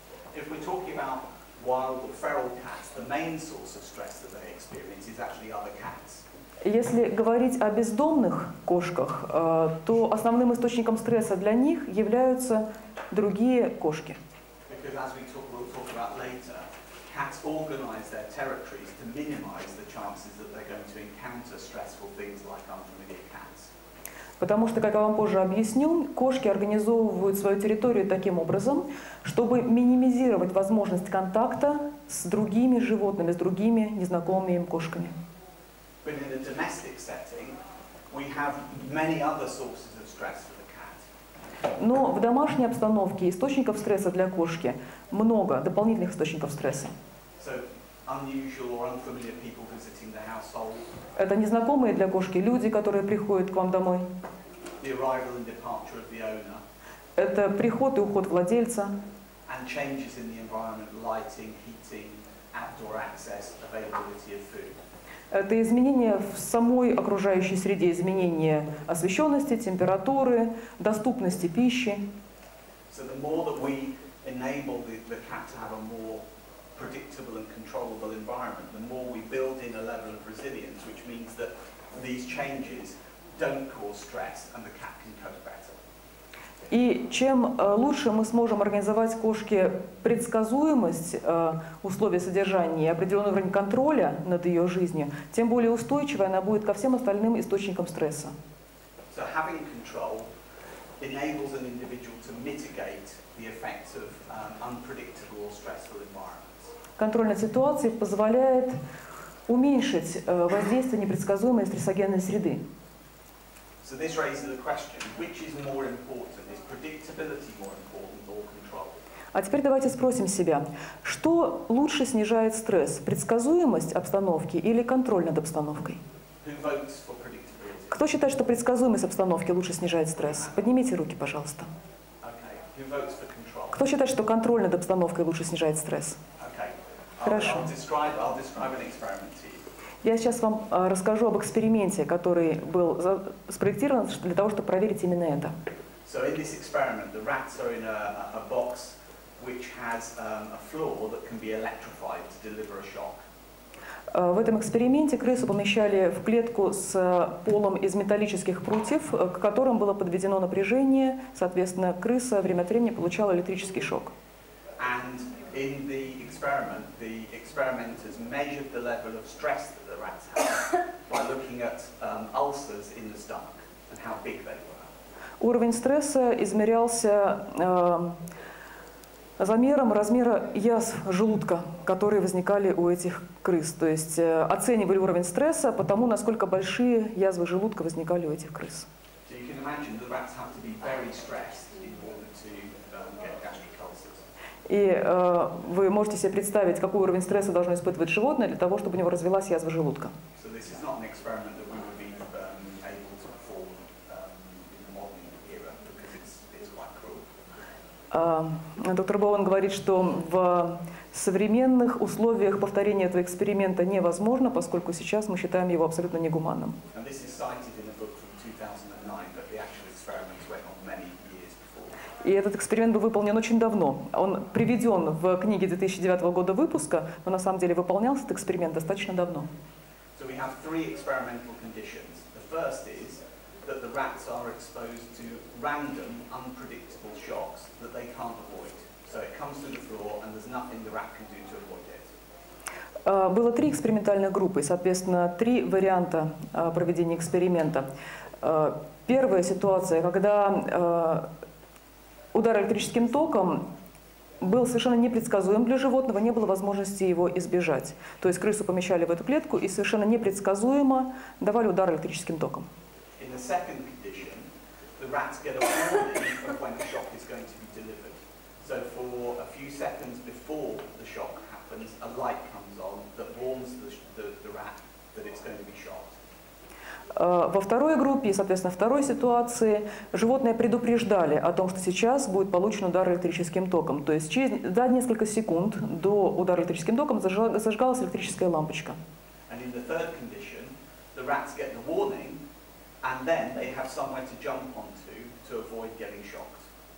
Если говорить о бездомных кошках, то основным источником стресса для них являются другие кошки. Потому что, как я вам позже объясню, кошки организовывают свою территорию таким образом, чтобы минимизировать возможность контакта с другими животными, с другими незнакомыми им кошками. But in a domestic setting, we have many other sources of stress for the cat. Но в домашней обстановке источников стресса для кошки много, дополнительных источников стресса. So unusual or unfamiliar people visiting the household, Это незнакомые для кошки люди, которые приходят к вам домой. the arrival and departure of the owner, Это приход и уход владельца, and changes in the environment, lighting, heating, outdoor access, availability of food. это изменения в самой окружающей среде, изменения освещенности, температуры, доступности пищи. So the more that we enable the cat to have a more predictable and controllable environment, the more we build in a level of resilience, which means that these changes don't cause stress and the cat can cope better. И чем лучше мы сможем организовать кошке предсказуемость условий содержания и определенный уровень контроля над ее жизнью, тем более устойчивой она будет ко всем остальным источникам стресса. So having control enables an individual to mitigate the effects of unpredictable or stressful environments. Контроль над ситуацией позволяет уменьшить воздействие непредсказуемой и стрессогенной среды. So this raises the question, which is more important? Is predictability more important or control? А теперь давайте спросим себя, что лучше снижает стресс, предсказуемость обстановки или контроль над обстановкой? Who votes for predictability? Кто считает, что предсказуемость обстановки лучше снижает стресс? Поднимите руки, пожалуйста. Okay. Who votes for control? Кто считает, что контроль над обстановкой лучше снижает стресс? Okay. Хорошо. I'll describe an experiment to you. Я сейчас вам расскажу об эксперименте, который был спроектирован для того, чтобы проверить именно это. So in this experiment, the rats are in a box which has a floor that can be electrified to deliver a shock. В этом эксперименте крысу помещали в клетку с полом из металлических прутьев, к которым было подведено напряжение. Соответственно, крыса время от времени получала электрический шок. And in the experimenters measured the level of stress that the rats had by looking at ulcers in the stomach and how big they were. Уровень стресса измерялся замером размера язв желудка, которые возникали у этих крыс. То есть оценивали уровень стресса по тому, насколько большие язвы желудка возникали у этих крыс. So you can imagine the rats have to be very stressed in order to get gastric ulcers. И вы можете себе представить, какой уровень стресса должно испытывать животное для того, чтобы у него развилась язва желудка. So this is not an experiment that we would be able to perform in the modern era because it's quite cruel. Доктор Боуэн говорит, что в современных условиях повторение этого эксперимента невозможно, поскольку сейчас мы считаем его абсолютно негуманным. And this is cited in a book from 2009, but the actual experiments went on many years before. И этот эксперимент был выполнен очень давно. Он приведен в книге 2009 года выпуска, но на самом деле выполнялся этот эксперимент достаточно давно. So we have three experimental conditions. The first is that the rats are exposed to random, unpredictable shocks that they can't avoid. So it comes through the floor and there's nothing the rat can do to avoid it. Было три экспериментальных группы, соответственно, три варианта проведения эксперимента. Первая ситуация, когда удар электрическим током был совершенно непредсказуем для животного, не было возможности его избежать. То есть крысу помещали в эту клетку и совершенно непредсказуемо давали удар электрическим током. In the second condition, the rats get a warning of when the shock is going to be delivered. So for a few seconds before the shock happens, a light comes on that warns the rat that it's going to be shocked. Во второй группе, соответственно, второй ситуации, животные предупреждали о том, что сейчас будет получен удар электрическим током. То есть за несколько секунд до удара электрическим током зажигалась электрическая лампочка. And in the third condition, the rats get the warning, and then they have somewhere to jump onto to avoid getting shocked.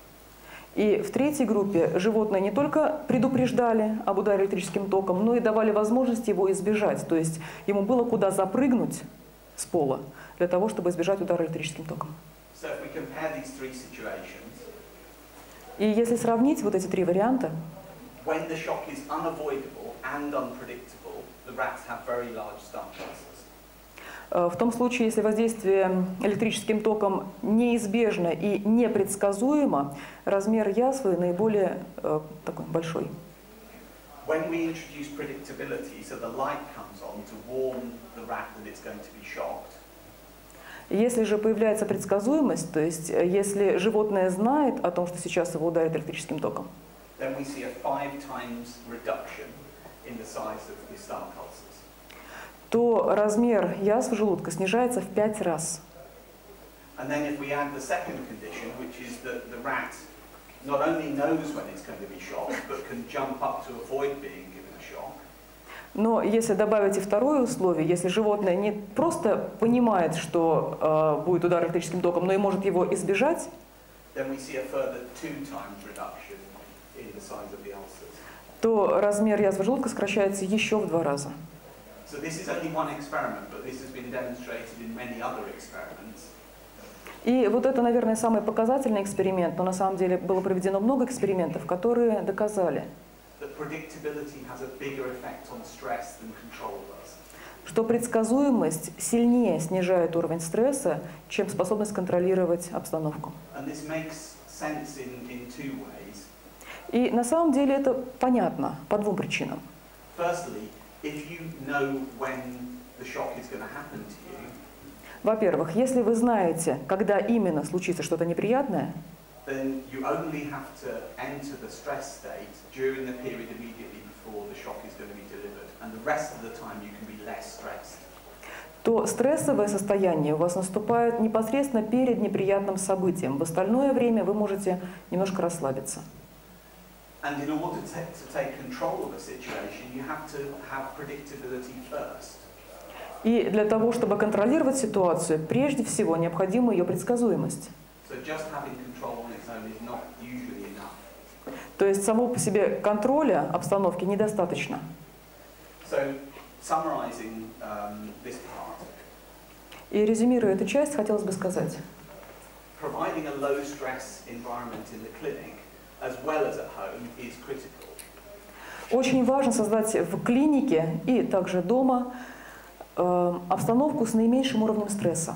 И в третьей группе животные не только предупреждали об ударе электрическим током, но и давали возможность его избежать. То есть ему было куда запрыгнуть с пола для того, чтобы избежать удара электрическим током. So if we compare these three situations, И если сравнить вот эти три варианта, when the shock is unavoidable and unpredictable, the rats have very large stomach ulcers. В том случае, если воздействие электрическим током неизбежно и непредсказуемо, размер язвы наиболее такой большой. When we introduce predictability, so the light comes on to warn the rat that it's going to be shocked. Если же появляется предсказуемость, то есть если животное знает о том, что сейчас его ударит электрическим током, then we see a 5 times reduction in the size of the stomach ulcers. то размер язв желудка снижается в 5 раз. And then if we add the second condition, which is that the rat not only knows when it's going to be shocked, but can jump up to avoid being given a shock. Но если добавить и второе условие, если животное не просто понимает, что будет удар электрическим током, но и может его избежать, then we see a further 2 times reduction in the size of the ulcers. то размер язвы желудка сокращается еще в 2 раза. So this is only one experiment, but this has been demonstrated in many other experiments. И вот это, наверное, самый показательный эксперимент, но на самом деле было проведено много экспериментов, которые доказали, что предсказуемость сильнее снижает уровень стресса, чем способность контролировать обстановку. И на самом деле это понятно по 2 причинам. Во-первых, если вы знаете, когда именно случится что-то неприятное, then you only have to enter the stress state during the period immediately before the shock is going to be delivered, and the rest of the time you can be less stressed. То стрессовое состояние у вас наступает непосредственно перед неприятным событием. В остальное время вы можете немножко расслабиться. And in order to take control of a situation, you have to have predictability first. И для того, чтобы контролировать ситуацию, прежде всего необходима ее предсказуемость. То есть само по себе контроля обстановки недостаточно. И резюмируя эту часть, хотелось бы сказать, очень важно создать в клинике и также дома обстановку с наименьшим уровнем стресса.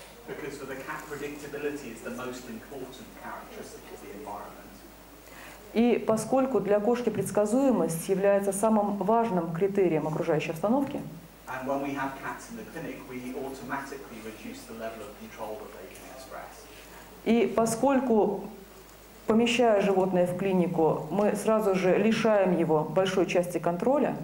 И поскольку для кошки предсказуемость является самым важным критерием окружающей обстановки, и поскольку, помещая животное в клинику, мы сразу же лишаем его большой части контроля,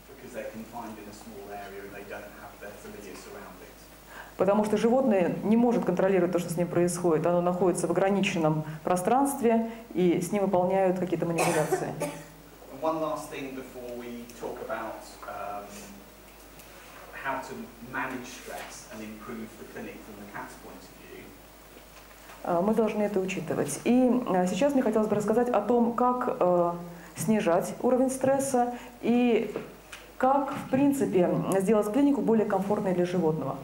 потому что животное не может контролировать то, что с ним происходит. Оно находится в ограниченном пространстве, и с ним выполняют какие-то манипуляции. Мы должны это учитывать. И сейчас мне хотелось бы рассказать о том, как снижать уровень стресса и как, в принципе, сделать клинику более комфортной для животного.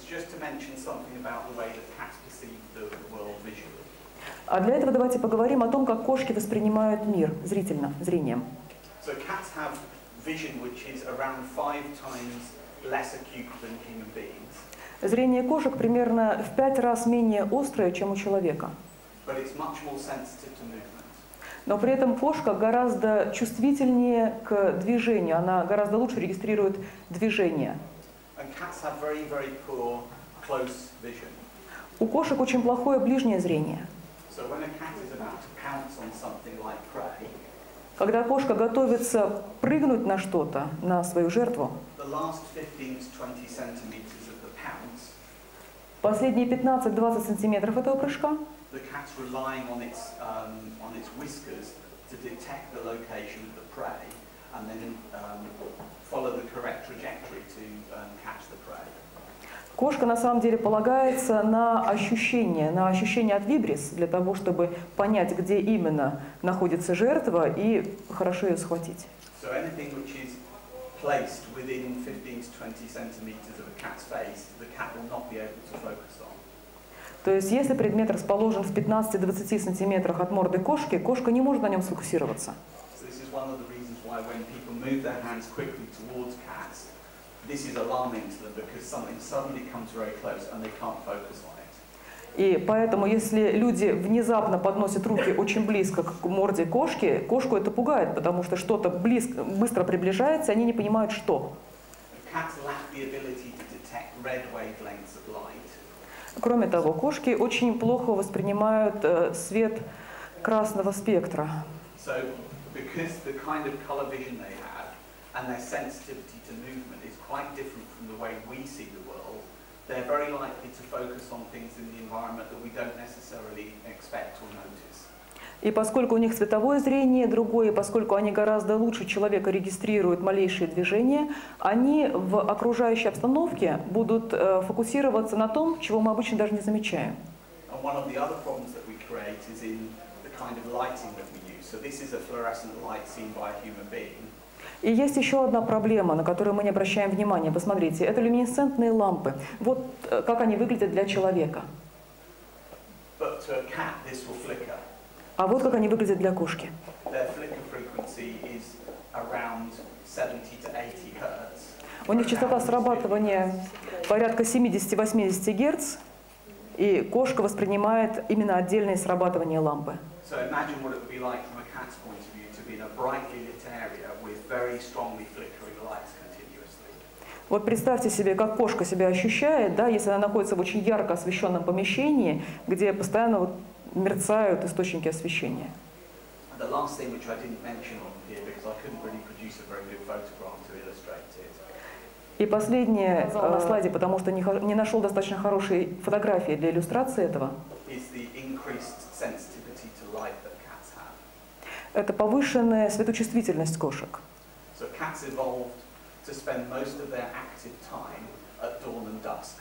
А для этого давайте поговорим о том, как кошки воспринимают мир зрительно, зрением. Зрение кошек примерно в 5 раз менее острое, чем у человека. Но при этом кошка гораздо чувствительнее к движению, она гораздо лучше регистрирует движение. У кошек очень плохое ближнее зрение. Когда кошка готовится прыгнуть на что-то, на свою жертву, последние 15-20 сантиметров этого прыжка кошка на самом деле полагается на ощущение от вибрис, для того, чтобы понять, где именно находится жертва и хорошо ее схватить. То есть, если предмет расположен в 15-20 сантиметрах от морды кошки, кошка не может на нем сфокусироваться. this is alarming to them because something suddenly comes very close and they can't focus on it. И поэтому, если люди внезапно подносят руки очень близко к морде кошки, кошку это пугает, потому что что-то быстро приближается, и они не понимают, что. Cats lack the ability to detect red wavelengths of light. Кроме того, кошки очень плохо воспринимают свет красного спектра. So, because the kind of colour vision they have and their sensitivity to movement is quite different from the way we see the world, they're very likely to focus on things in the environment that we don't necessarily expect or notice. И поскольку у них цветовое зрение другое, поскольку они гораздо лучше человека регистрируют малейшие движения, они в окружающей обстановке будут фокусироваться на том, чего мы обычно даже не замечаем. And one of the other problems that we create is in the kind of lighting that we use. So this is a fluorescent light seen by a human being. И есть еще одна проблема, на которую мы не обращаем внимания. Посмотрите, это люминесцентные лампы. Вот как они выглядят для человека. But to a cat, this will flicker. А вот как они выглядят для кошки. Their flicker frequency is around 70 to 80 hertz. У них частота срабатывания порядка 70-80 Гц, и кошка воспринимает именно отдельные срабатывания лампы. So imagine what it would be like from a cat's point of view to be in a brightly lit area with very strongly flickering lights continuously. Вот представьте себе, как кошка себя ощущает, да, если она находится в очень ярко освещенном помещении, где постоянно вот мерцают источники освещения. And the last thing which I didn't mention on here because I couldn't really produce a very good photograph to illustrate it. И последнее на слайде, потому что не нашел достаточно хорошей фотографии для иллюстрации этого. Is the increased sensitivity to light that cats have. Это повышенная светочувствительность кошек. So cats evolved to spend most of their active time at dawn and dusk.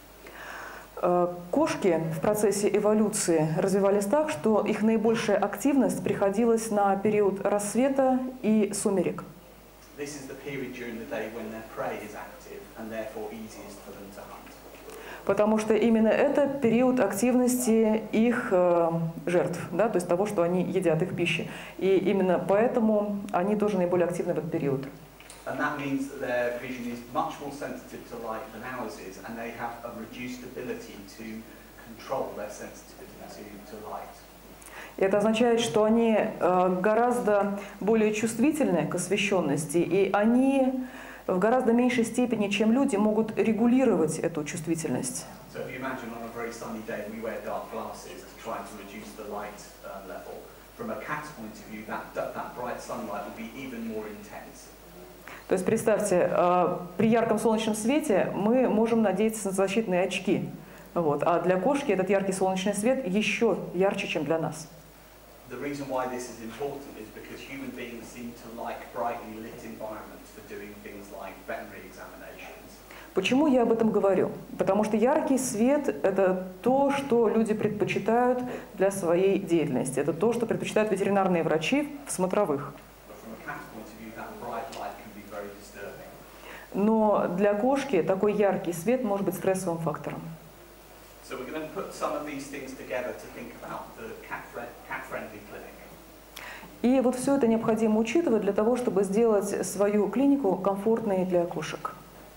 Кошки в процессе эволюции развивались так, что их наибольшая активность приходилась на период рассвета и сумерек. This is the period during the day when their prey is active and therefore easiest for them to hunt. Потому что именно это период активности их жертв, да, то есть того, что они едят, их пищи. И именно поэтому они тоже наиболее активны в этот период. And that means that their vision is much more sensitive to light than ours is, and they have a reduced ability to control their sensitivity to light. И это означает, что они гораздо более чувствительны к освещенности, и они в гораздо меньшей степени, чем люди, могут регулировать эту чувствительность. So if you imagine on a very sunny day we wear dark glasses to try to reduce the light level. From a cat's point of view, that bright sunlight will be even more intense. То есть представьте, при ярком солнечном свете мы можем надеть защитные очки, вот, а для кошки этот яркий солнечный свет еще ярче, чем для нас. The reason why this is important is because human beings seem to like brightly lit environments for doing things like veterinary examinations. Почему я об этом говорю? Потому что яркий свет – это то, что люди предпочитают для своей деятельности. Это то, что предпочитают ветеринарные врачи в смотровых. Но для кошки такой яркий свет может быть стрессовым фактором. И вот все это необходимо учитывать для того, чтобы сделать свою клинику комфортной для кошек.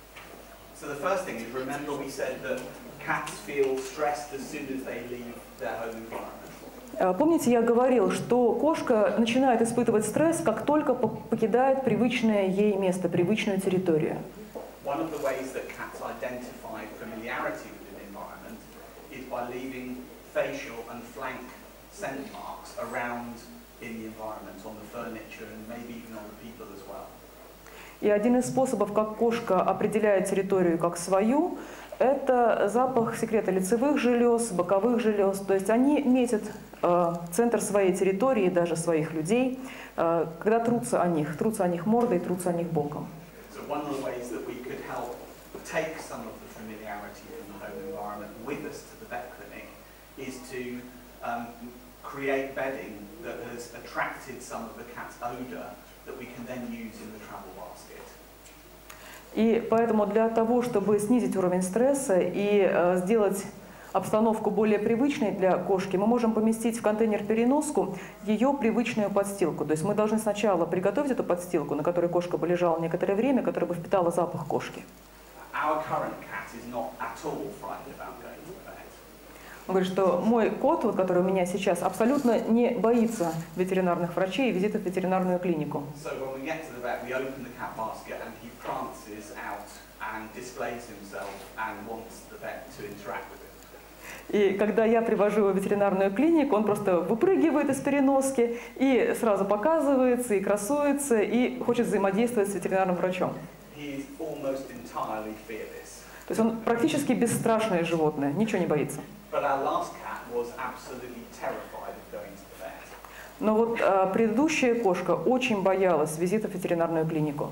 Помните, я говорил, что кошка начинает испытывать стресс, как только покидает привычное ей место, привычную территорию. И один из способов, как кошка определяет территорию как свою, это запах секрета лицевых желез, боковых желез. То есть они метят центр своей территории, даже своих людей, когда трутся о них мордой, трутся о них боком. И поэтому для того, чтобы снизить уровень стресса и сделать обстановку более привычной для кошки, мы можем поместить в контейнер-переноску ее привычную подстилку. То есть мы должны сначала приготовить эту подстилку, на которой кошка бы лежала некоторое время, которая бы впитала запах кошки. Он говорит, что мой кот, вот, который у меня сейчас, абсолютно не боится ветеринарных врачей и визитов в ветеринарную клинику. И когда я привожу его в ветеринарную клинику, он просто выпрыгивает из переноски и сразу показывается, и красуется, и хочет взаимодействовать с ветеринарным врачом. То есть он практически бесстрашное животное, ничего не боится. Но вот предыдущая кошка очень боялась визита в ветеринарную клинику.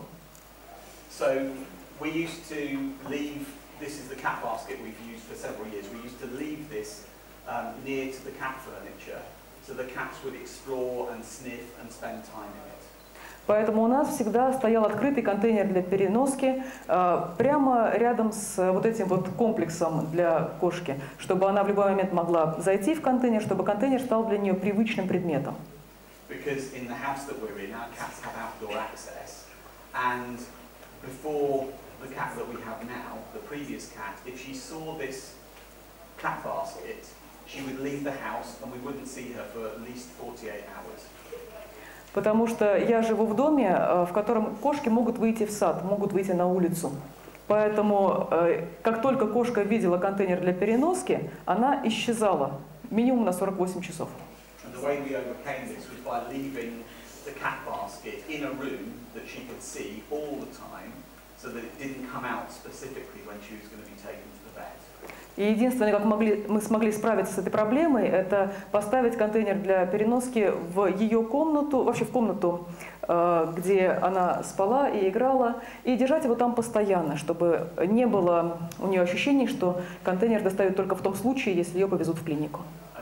This is the cat basket we've used for several years. We used to leave this near to the cat furniture, so the cats would explore and sniff and spend time in it. Поэтому у нас всегда стоял открытый контейнер для переноски прямо рядом с вот этим вот комплексом для кошки, чтобы она в любой момент могла зайти в контейнер, чтобы контейнер стал для нее привычным предметом. Because in the house that we're in, our cats have outdoor access, and before the cat that we have now, the previous cat, if she saw this cat basket, she would leave the house and we wouldn't see her for at least 48 hours. Потому что я живу в доме, в котором кошки могут выйти в сад, могут выйти на улицу. Поэтому, как только кошка видела контейнер для переноски, она исчезала минимум на 48 часов. And the way we overcame this was by leaving the cat basket in a room that she could see all the time, so that it didn't come out specifically when she was going to be taken to the vet. И единственное, как мы смогли справиться с этой проблемой, это поставить контейнер для переноски в ее комнату, вообще в комнату, где она спала и играла, и держать его там постоянно, чтобы не было у нее ощущений, что контейнер доставят только в том случае, если ее повезут в клинику.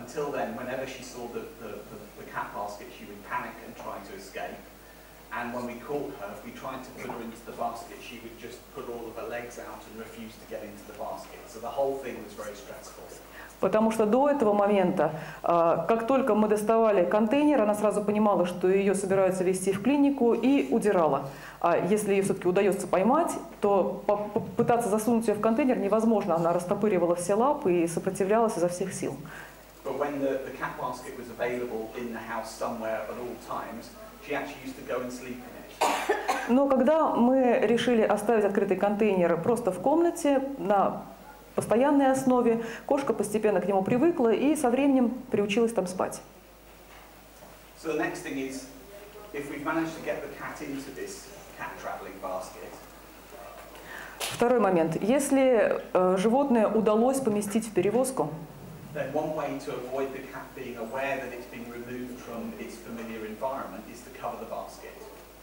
And when we caught her, if we tried to put her into the basket, she would just put all of her legs out and refuse to get into the basket. So the whole thing was very stressful. Потому что до этого момента, как только мы доставали контейнер, она сразу понимала, что ее собираются везти в клинику, и удирала. А если ее все-таки удается поймать, то попытаться засунуть ее в контейнер невозможно. Она растопыривала все лапы и сопротивлялась изо всех сил. But when the cat basket was available in the house somewhere at all times, she actually used to go and sleep in it. Но когда мы решили оставить открытый контейнер просто в комнате на постоянной основе, кошка постепенно к нему привыкла и со временем приучилась там спать. So the next thing is, if we've managed to get the cat into this cat traveling basket. Второй момент. Если животное удалось поместить в перевозку, then one way to avoid the cat being aware that it's been removed from its familiar environment is to cover the basket.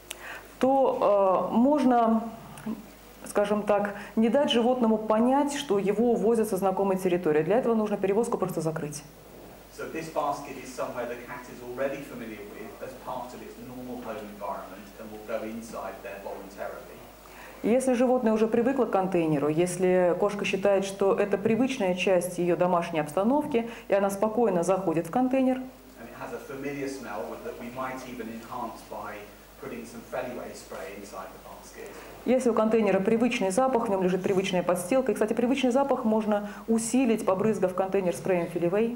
То можно, скажем так, не дать животному понять, что его увозят со знакомой территории. Для этого нужно перевозку просто закрыть. So this basket is somewhere the cat is already familiar with as part of its normal home environment and will go inside there voluntarily. Если животное уже привыкло к контейнеру, если кошка считает, что это привычная часть ее домашней обстановки, и она спокойно заходит в контейнер, если у контейнера привычный запах, в нем лежит привычная подстилка, и, кстати, привычный запах можно усилить, побрызгав контейнер спреем Feliway.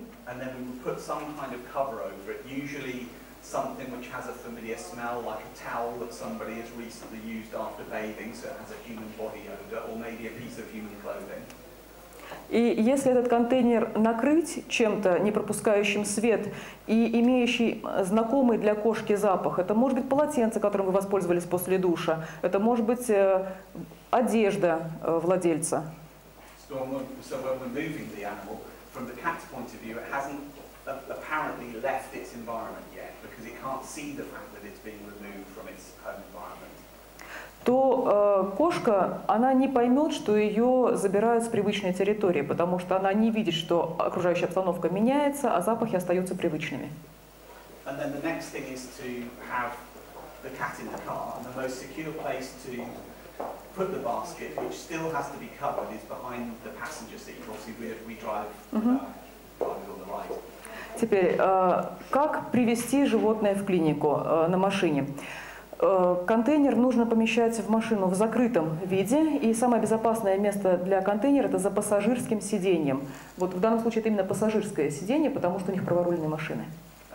Something which has a familiar smell, like a towel that somebody has recently used after bathing, so it has a human body odor, or maybe a piece of human clothing. И если этот контейнер накрыть чем-то, не пропускающим свет и имеющий знакомый для кошки запах, это может быть полотенце, которым вы воспользовались после душа, это может быть одежда владельца. So when we're moving the animal, from the cat's point of view, it hasn't apparently left its environment yet, because it can't see the fact that it's being removed from its home environment. То кошка, она не поймет, что ее забирают с привычной территории, потому что она не видит, что окружающая обстановка меняется, а запахи остаются привычными. And then the next thing is to have the cat in the car, and the most secure place to put the basket, which still has to be covered, is behind the passenger seat. Obviously, we drive with on the right. Теперь, как привезти животное в клинику на машине? Контейнер нужно помещать в машину в закрытом виде, и самое безопасное место для контейнера – это за пассажирским сиденьем. Вот в данном случае это именно пассажирское сиденье, потому что у них праворульные машины.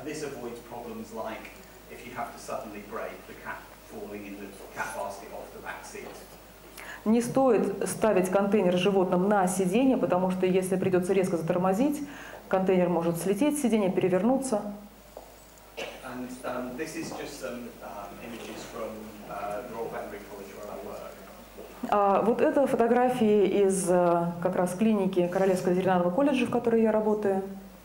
Не стоит ставить контейнер с животным на сиденье, потому что если придется резко затормозить, контейнер может слететь с сиденья, перевернуться. Вот это фотографии из как раз клиники Королевского ветеринарного колледжа, в которой я работаю.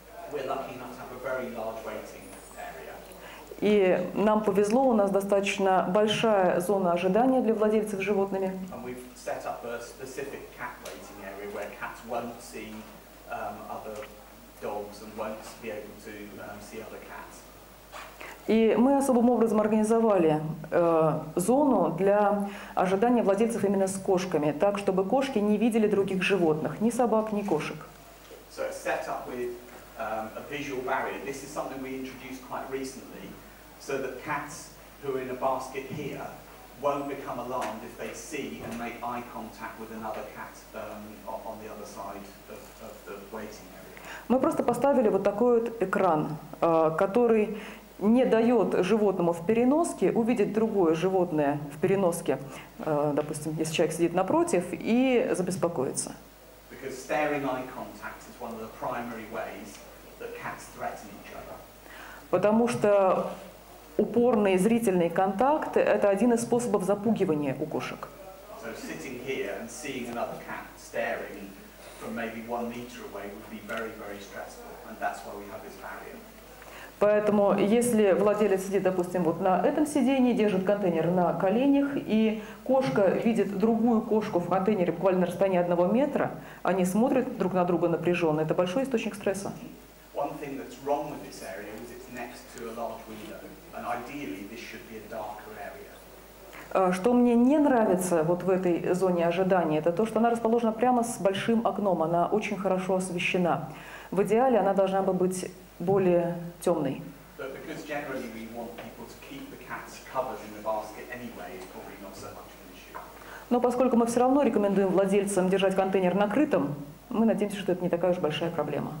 И нам повезло, у нас достаточно большая зона ожидания для владельцев животными. И мы особым образом организовали зону для ожидания владельцев именно с кошками, так, чтобы кошки не видели других животных, ни собак, ни кошек. Мы просто поставили вот такой вот экран, который не дает животному в переноске увидеть другое животное в переноске, допустим, если человек сидит напротив, и забеспокоиться. Потому что упорный зрительный контакт – это один из способов запугивания у кошек. Поэтому, если владелец сидит, допустим, вот на этом сиденье, держит контейнер на коленях, и кошка видит другую кошку в контейнере буквально на расстоянии 1 метра, они смотрят друг на друга напряженно, это большой источник стресса. Что мне не нравится вот в этой зоне ожидания, это то, что она расположена прямо с большим окном, она очень хорошо освещена. В идеале она должна бы быть более темной. Но поскольку мы все равно рекомендуем владельцам держать контейнер накрытым, мы надеемся, что это не такая уж большая проблема.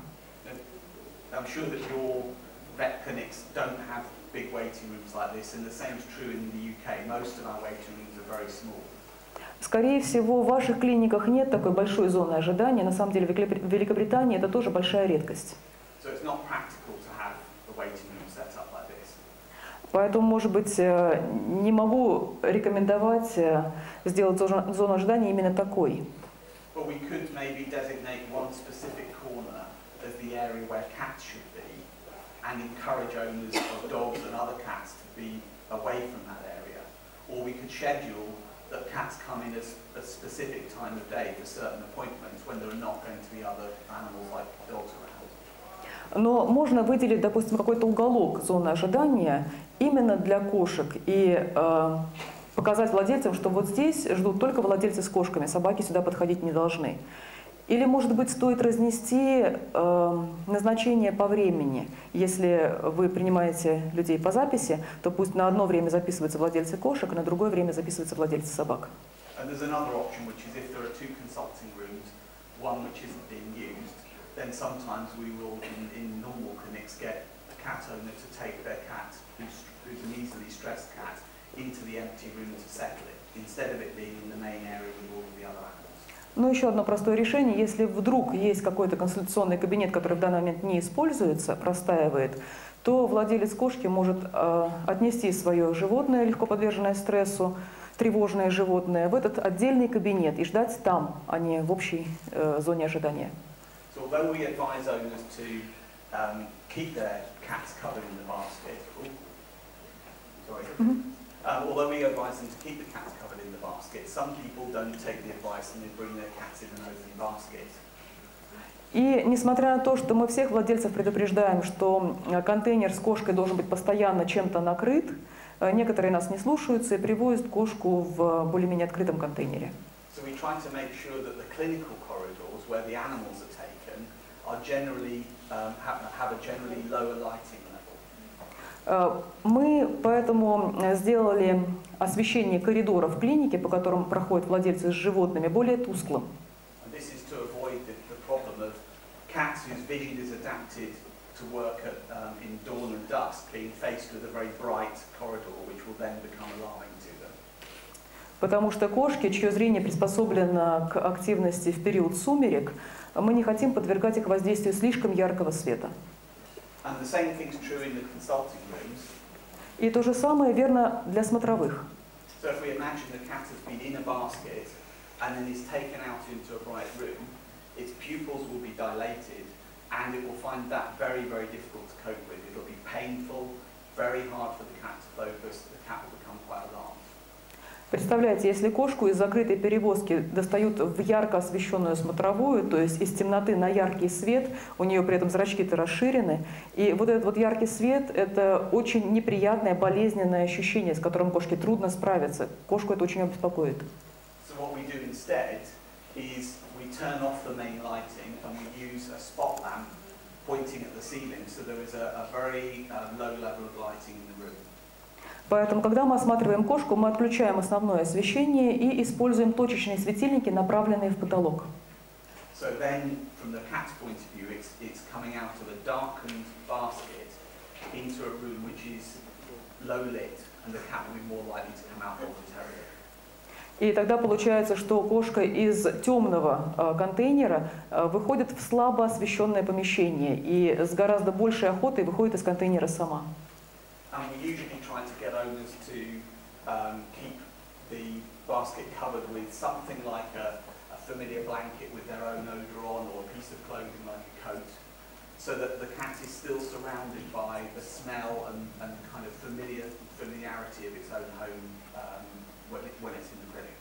Скорее всего, в ваших клиниках нет такой большой зоны ожидания. На самом деле в Великобритании это тоже большая редкость. Поэтому, может быть, не могу рекомендовать сделать зону ожидания именно такой. Но можно выделить, допустим, какой-то уголок зоны ожидания именно для кошек и показать владельцам, что вот здесь ждут только владельцы с кошками, собаки сюда подходить не должны. Или, может быть, стоит разнести назначение по времени. Если вы принимаете людей по записи, то пусть на одно время записываются владельцы кошек, а на другое время записываются владельцы собак. Then sometimes we will, in normal clinics, get a cat owner to take their cat, who's an easily stressed cat, into the empty room to settle it, instead of it being in the main area with all of the other animals. Ну, еще одно простое решение. Если вдруг есть какой-то консультационный кабинет, который в данный момент не используется, простаивает, то владелец кошки может отнести свое животное, легко подверженное стрессу, тревожное животное, в этот отдельный кабинет и ждать там, а не в общей зоне ожидания. So although we advise owners to keep their cats covered in the basket, although we advise them to keep the cats covered in the basket, some people don't take the advice and they bring their cats in an open basket. И несмотря на то, что мы всех владельцев предупреждаем, что контейнер с кошкой должен быть постоянно чем-то накрыт, Некоторые нас не слушаются и привозят кошку в более-менее открытом контейнере. So we try to make sure that the clinical corridors where the animals are taken are generally have a generally lower lighting level. Мы поэтому сделали освещение коридоров в клинике, по которым проходят владельцы с животными, более тусклым. And this is to avoid the problem of cats whose vision is adapted to work in dawn and dusk being faced with a very bright corridor, which will then become alarming to them. Потому что кошки, чье зрение приспособлено к активности в период сумерек, мы не хотим подвергать их воздействию слишком яркого света. And the same thing's true in the consulting rooms. И то же самое верно для смотровых. So if we imagine the cat has been in a basket and then is taken out into a bright room, its pupils will be dilated and it will find that very, very difficult to cope with. It will be painful, very hard for the cat to focus, the cat will become quite alarmed. Представляете, если кошку из закрытой перевозки достают в ярко освещенную смотровую, то есть из темноты на яркий свет, у нее при этом зрачки-то расширены, и вот этот вот яркий свет – это очень неприятное, болезненное ощущение, с которым кошке трудно справиться. Кошку это очень обеспокоит. So what we do instead is we turn off the main lighting and we use a spot lamp pointing at the ceiling, so there is a very low level of lighting in the room. Поэтому, когда мы осматриваем кошку, мы отключаем основное освещение и используем точечные светильники, направленные в потолок. So then, from the cat's point of view, it's coming out of a darkened basket into a room which is low lit, and the cat will be more likely to come out voluntarily. И тогда получается, что кошка из темного контейнера выходит в слабо освещенное помещение и с гораздо большей охотой выходит из контейнера сама. And we usually try to get owners to keep the basket covered with something like a familiar blanket with their own odour on, or a piece of clothing like a coat, so that the cat is still surrounded by the smell and kind of familiarity of its own home when it's in the clinic.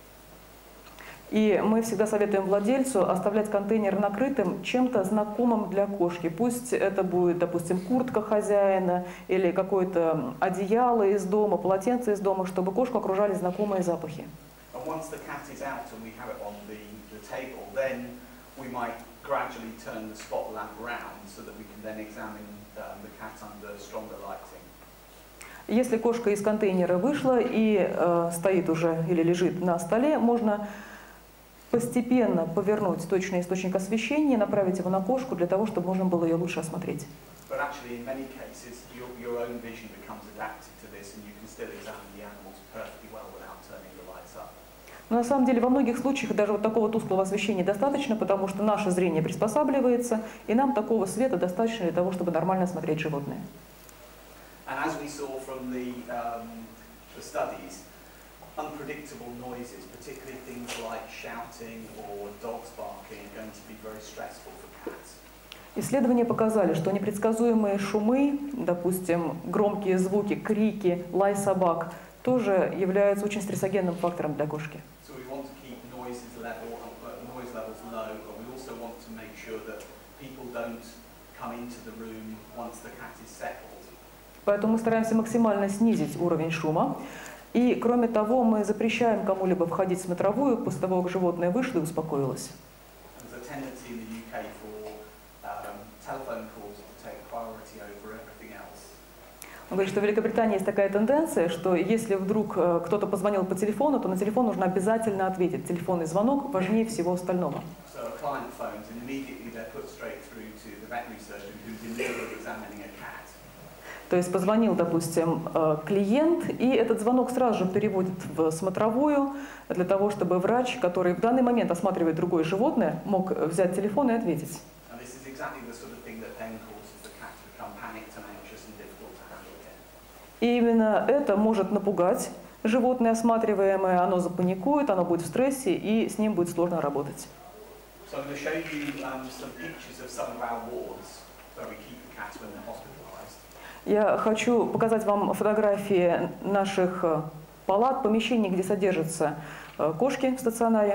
И мы всегда советуем владельцу оставлять контейнер накрытым чем-то знакомым для кошки. Пусть это будет, допустим, куртка хозяина или какое-то одеяло из дома, полотенце из дома, чтобы кошку окружали знакомые запахи. Если кошка из контейнера вышла и стоит уже или лежит на столе, можно постепенно повернуть точный источник освещения, направить его на кошку для того, чтобы можно было ее лучше осмотреть. Но на самом деле во многих случаях даже вот такого тусклого освещения достаточно, потому что наше зрение приспосабливается, и нам такого света достаточно для того, чтобы нормально смотреть животное. Unpredictable noises, particularly things like shouting or dogs barking, are going to be very stressful for cats. Исследования показали, что непредсказуемые шумы, допустим, громкие звуки, крики, лай собак, тоже являются очень стрессогенным фактором для кошки. So we want to keep noise levels low, but we also want to make sure that people don't come into the room once the cat is settled. Поэтому мы стараемся максимально снизить уровень шума. И, кроме того, мы запрещаем кому-либо входить в смотровую после того, как животное вышло и успокоилось. Он говорит, что в Великобритании есть такая тенденция, что если вдруг кто-то позвонил по телефону, то на телефон нужно обязательно ответить. Телефонный звонок важнее всего остального. То есть позвонил, допустим, клиент, и этот звонок сразу же переводит в смотровую для того, чтобы врач, который в данный момент осматривает другое животное, мог взять телефон и ответить. И именно это может напугать животное осматриваемое, оно запаникует, оно будет в стрессе, и с ним будет сложно работать. Я хочу показать вам фотографии наших палат, помещений, где содержатся кошки в стационаре.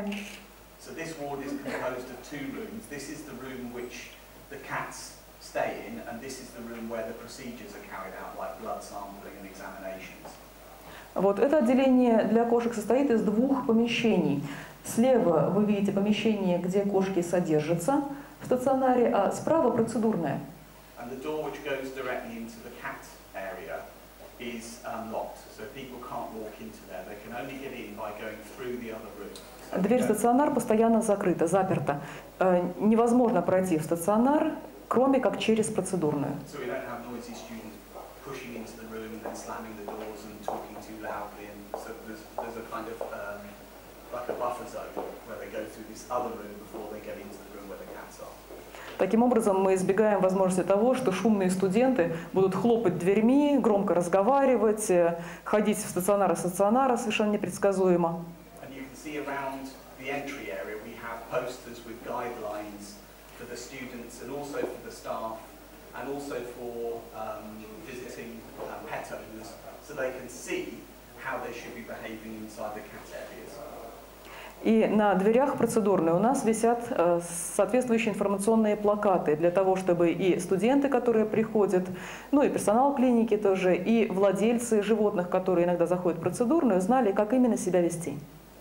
Вот это отделение для кошек состоит из двух помещений. Слева вы видите помещение, где кошки содержатся в стационаре, а справа процедурное. And the door which goes directly into the cat area is locked, so people can't walk into there. They can only get in by going through the other room. Дверь в стационар постоянно закрыта, заперта. Невозможно пройти в стационар, кроме как через процедурную. So we don't have noisy students pushing into the room and then slamming the doors and talking too loudly, and so there's a kind of like a buffer zone where they go through this other room before they get into the room where the cats are. Таким образом, мы избегаем возможности того, что шумные студенты будут хлопать дверьми, громко разговаривать, ходить в стационар совершенно непредсказуемо. Around the entry area we have posters with guidelines for the students and also for the staff and also for visiting pet owners, so they can see how they should be behaving inside the cat areas. И на дверях процедурной у нас висят соответствующие информационные плакаты для того, чтобы и студенты, которые приходят, ну и персонал клиники тоже, и владельцы животных, которые иногда заходят в процедурную, знали, как именно себя вести.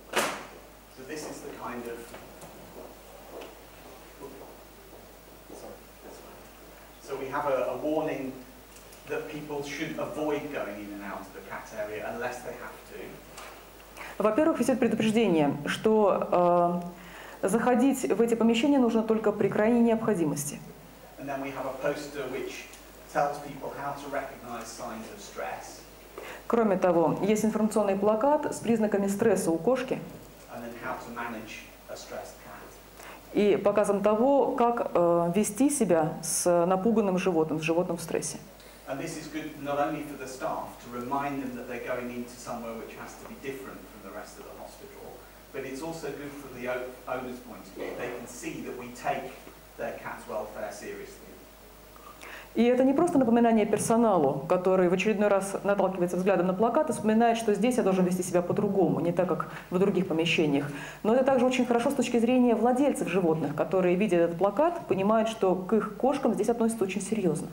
We have a warning that people should avoid going in and out of the cat area unless they have to. Во-первых, висит предупреждение, что заходить в эти помещения нужно только при крайней необходимости. And then we have a poster which tells people how to recognize signs of stress. Кроме того, есть информационный плакат с признаками стресса у кошки. And then how to manage a stressed cat. И показом того, как вести себя с напуганным животным, с животным в стрессе. And this is good not only for the staff to remind them that they're going into somewhere which has to be different from the rest of the hospital, but it's also good from the owner's point of view. They can see that we take their cat's welfare seriously. И это не просто напоминание персоналу, который в очередной раз наталкивается взглядом на плакат и вспоминает, что здесь я должен вести себя по-другому, не так, как в других помещениях. Но это также очень хорошо с точки зрения владельцев животных, которые, видя этот плакат, понимают, что к их кошкам здесь относятся очень серьезно.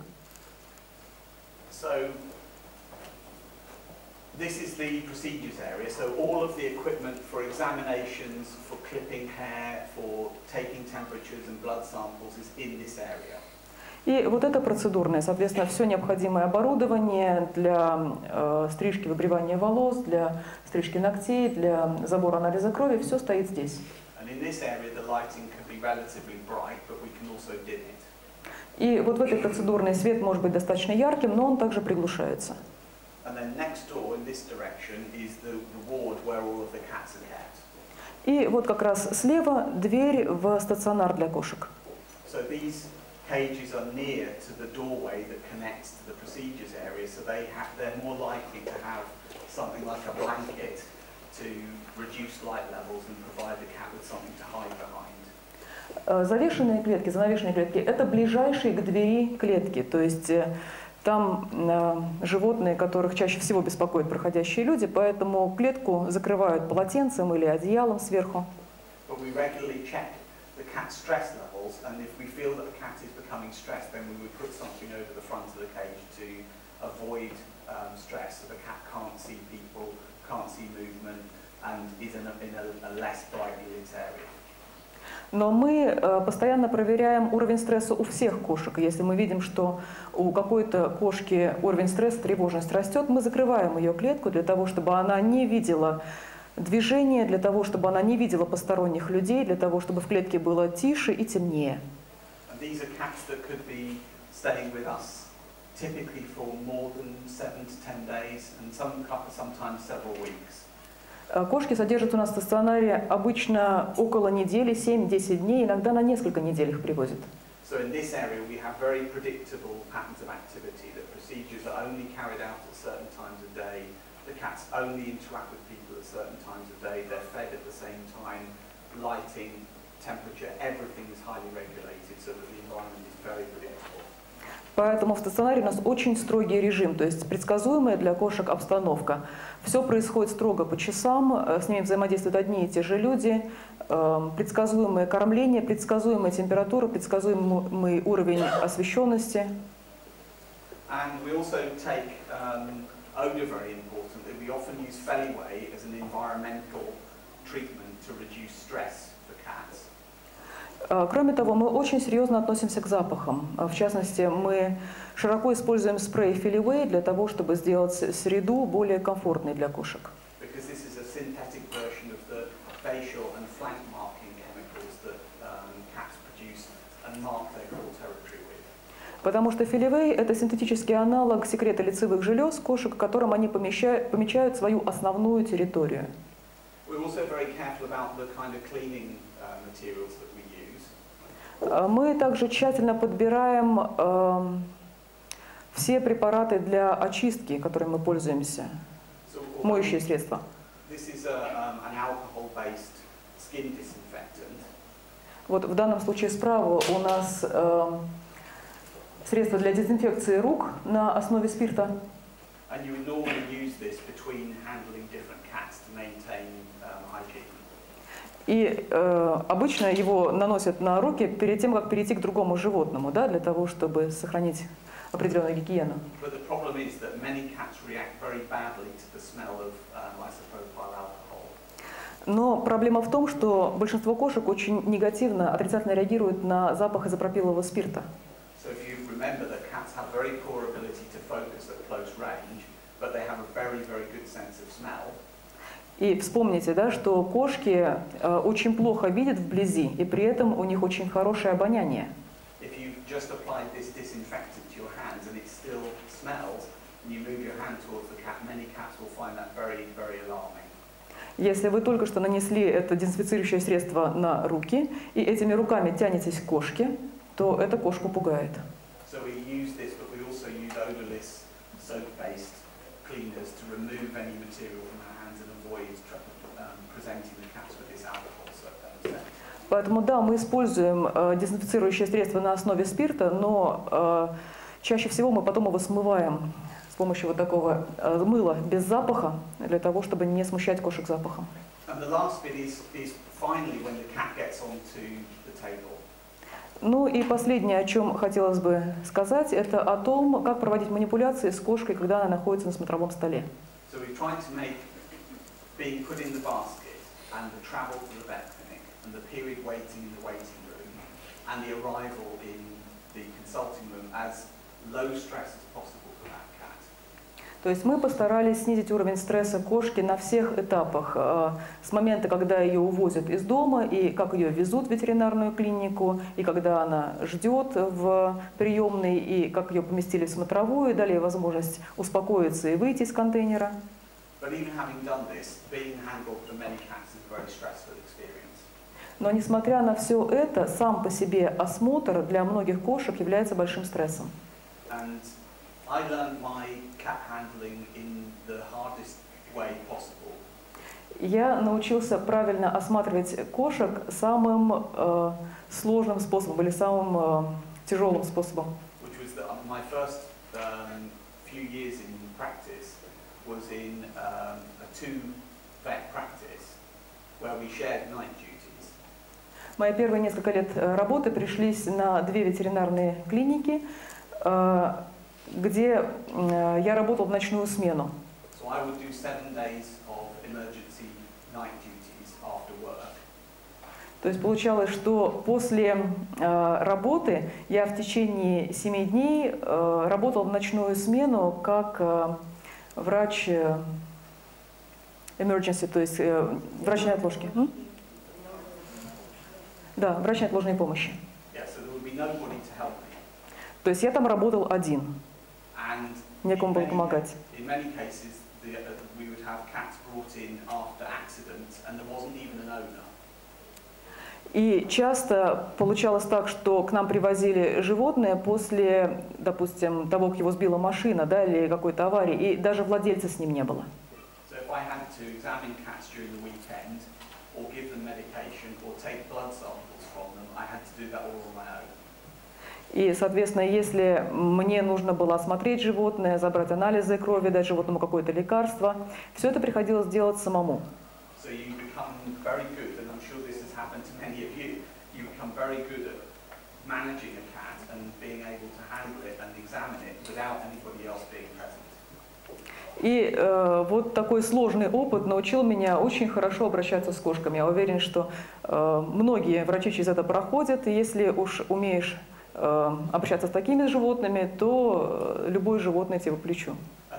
So, this is the procedures area. So all of the equipment for examinations, for clipping hair, for taking temperatures and blood samples is in this area. И вот это процедурное, соответственно, все необходимое оборудование для стрижки, выбривания волос, для стрижки ногтей, для забора анализа крови, все стоит здесь. И вот в этой процедурной свет может быть достаточно ярким, но он также приглушается. И вот как раз слева дверь в стационар для кошек. Cages are near to the doorway that connects to the procedures area, so they're more likely to have something like a blanket to reduce light levels and provide the cat with something to hide behind. Завешенные клетки, занавешенные клетки – это ближайшие к двери клетки, то есть там животные, которых чаще всего беспокоят проходящие люди, поэтому клетку закрывают полотенцем или одеялом сверху. But we regularly check the cat's stress levels, and if we feel that the cat is becoming stressed, then we would put something over the front of the cage to avoid stress, so the cat can't see people, can't see movement, and is in a less brightly lit area. Но мы постоянно проверяем уровень стресса у всех кошек. Если мы видим, что у какой-то кошки уровень стресса, тревожность растет, мы закрываем ее клетку для того, чтобы она не видела движение, для того, чтобы она не видела посторонних людей, для того, чтобы в клетке было тише и темнее. Кошки содержат у нас в стационаре обычно около недели, 7-10 дней, иногда на несколько недель их привозят. So in this area we have very predictable patterns of activity. The procedures are only carried out at certain times of day. The cats only interact with people at certain times of day. They're fed at the same time. Lighting, temperature, everything is highly regulated so that the environment is very predictable. Поэтому в стационаре у нас очень строгий режим, то есть предсказуемая для кошек обстановка. Все происходит строго по часам, с ними взаимодействуют одни и те же люди, предсказуемое кормление, предсказуемая температура, предсказуемый уровень освещенности. And we also take odour very important. That we often use Feliway as an environmental treatment to reduce stress for cats. Кроме того, мы очень серьезно относимся к запахам. В частности, мы широко используем спрей Feliway для того, чтобы сделать среду более комфортной для кошек. Because this is a synthetic version of the facial and flank marking chemicals that cats produce and mark their core territory with. Потому что Feliway – это синтетический аналог секрета лицевых желез кошек, которым они помечают свою основную территорию. We're also very careful about the kind of cleaning materials that we use. Мы также тщательно подбираем все препараты для очистки, которыми мы пользуемся, моющие средства. This is an alcohol-based skin disinfectant. Вот в данном случае справа у нас средство для дезинфекции рук на основе спирта. And you would normally use this between handling different cats to maintain hygiene. И обычно его наносят на руки перед тем, как перейти к другому животному, да, для того, чтобы сохранить определенную гигиену. But the problem is that many cats react very badly to the smell of isopropyl alcohol. Но проблема в том, что большинство кошек очень негативно, отрицательно реагируют на запах изопропилового спирта. So if you remember that cats have very poor ability to focus at close range, but they have a very, very good sense of smell. И вспомните, да, что кошки очень плохо видят вблизи, и при этом у них очень хорошее обоняние. If you just applied this disinfectant to your hands and it still smells, and you move your hand towards the cat, many cats will find that very, very alarming. Если вы только что нанесли это дезинфицирующее средство на руки, и этими руками тянетесь к кошке, то это кошку пугает. So we use this, but we also use odorless soap-based cleaners to remove any material from our hands and avoid presenting the cats with this alcohol scent. Поэтому да, мы используем дезинфицирующее средство на основе спирта, но чаще всего мы потом его смываем с помощью вот такого мыла без запаха, для того, чтобы не смущать кошек запахом. And the last bit is finally when the cat gets onto the table. Ну и последнее, о чем хотелось бы сказать, это о том, как проводить манипуляции с кошкой, когда она находится на смотровом столе. So we've tried to make being put in the basket and the travel to the vet clinic and the period waiting in the waiting room and the arrival in the consulting room as low stress as possible for that cat. То есть мы постарались снизить уровень стресса кошки на всех этапах. С момента, когда ее увозят из дома, и как ее везут в ветеринарную клинику, и когда она ждет в приемной, и как ее поместили в смотровую, дали ей возможность успокоиться и выйти из контейнера. Но несмотря на все это, сам по себе осмотр для многих кошек является большим стрессом. I learned my cat handling in the hardest way possible. Я научился правильно осматривать кошек самым сложным способом или самым тяжелым способом. Which was that my first few years in practice was in a two-vet practice where we shared night duties. Мои первые несколько лет работы пришлись на две ветеринарные клиники, где я работал в ночную смену. So I would do 7 days of emergency night duties after work. То есть получалось, что после работы я в течение 7 дней работал в ночную смену как врач emergency, то есть врач неотложки. Да, врач неотложной помощи. Yeah, so there would be nobody to help me. То есть я там работал один. Некому было помогать. In many cases, we would have cats brought in after accidents, and there wasn't even an owner. И часто получалось так, что к нам привозили животное после, допустим, того, как его сбила машина, да, или какой-то аварии, и даже владельца с ним не было. So if I had to examine cats during the weekend, or give them medication, or take blood samples from them, I had to do that all on my own. И, соответственно, если мне нужно было осмотреть животное, забрать анализы крови, дать животному какое-то лекарство, все это приходилось делать самому. So you become very good, and I'm sure this has happened to many of you. You become very good at managing a cat and being able to handle it and examine it without anybody else being present. И вот такой сложный опыт научил меня очень хорошо обращаться с кошками. Я уверен, что многие врачи через это проходят. И если уж умеешь общаться с такими животными, то любое животное тебе по плечу.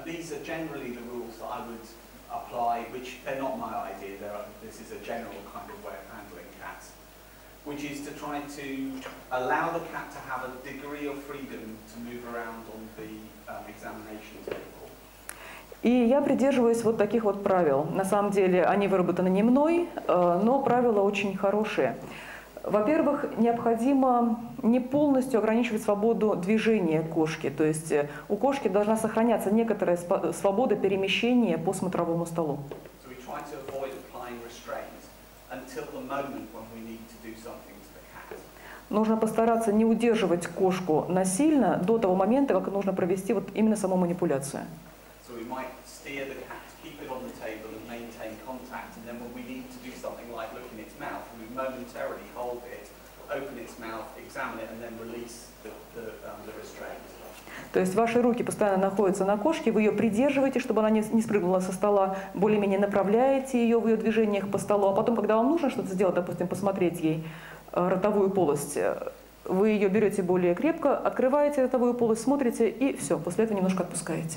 Which they're not my idea, this is a general kind of way of handling cats, which is to try to allow the cat to have a degree of freedom to move around on the examination table. И я придерживаюсь вот таких вот правил. На самом деле они выработаны не мной, но правила очень хорошие. Во-первых, необходимо не полностью ограничивать свободу движения кошки. То есть у кошки должна сохраняться некоторая свобода перемещения по смотровому столу. Нужно постараться не удерживать кошку насильно до того момента, как нужно провести вот именно саму манипуляцию. Momentarily hold it, open its mouth, examine it, and then release the restraint. То есть ваши руки постоянно находятся на кошке, вы ее придерживаете, чтобы она не спрыгнула со стола, более-менее направляете ее в ее движениях по столу, а потом, когда вам нужно что-то сделать, допустим, посмотреть ей ротовую полость, вы ее берете более крепко, открываете ротовую полость, смотрите и все, после этого немножко отпускаете.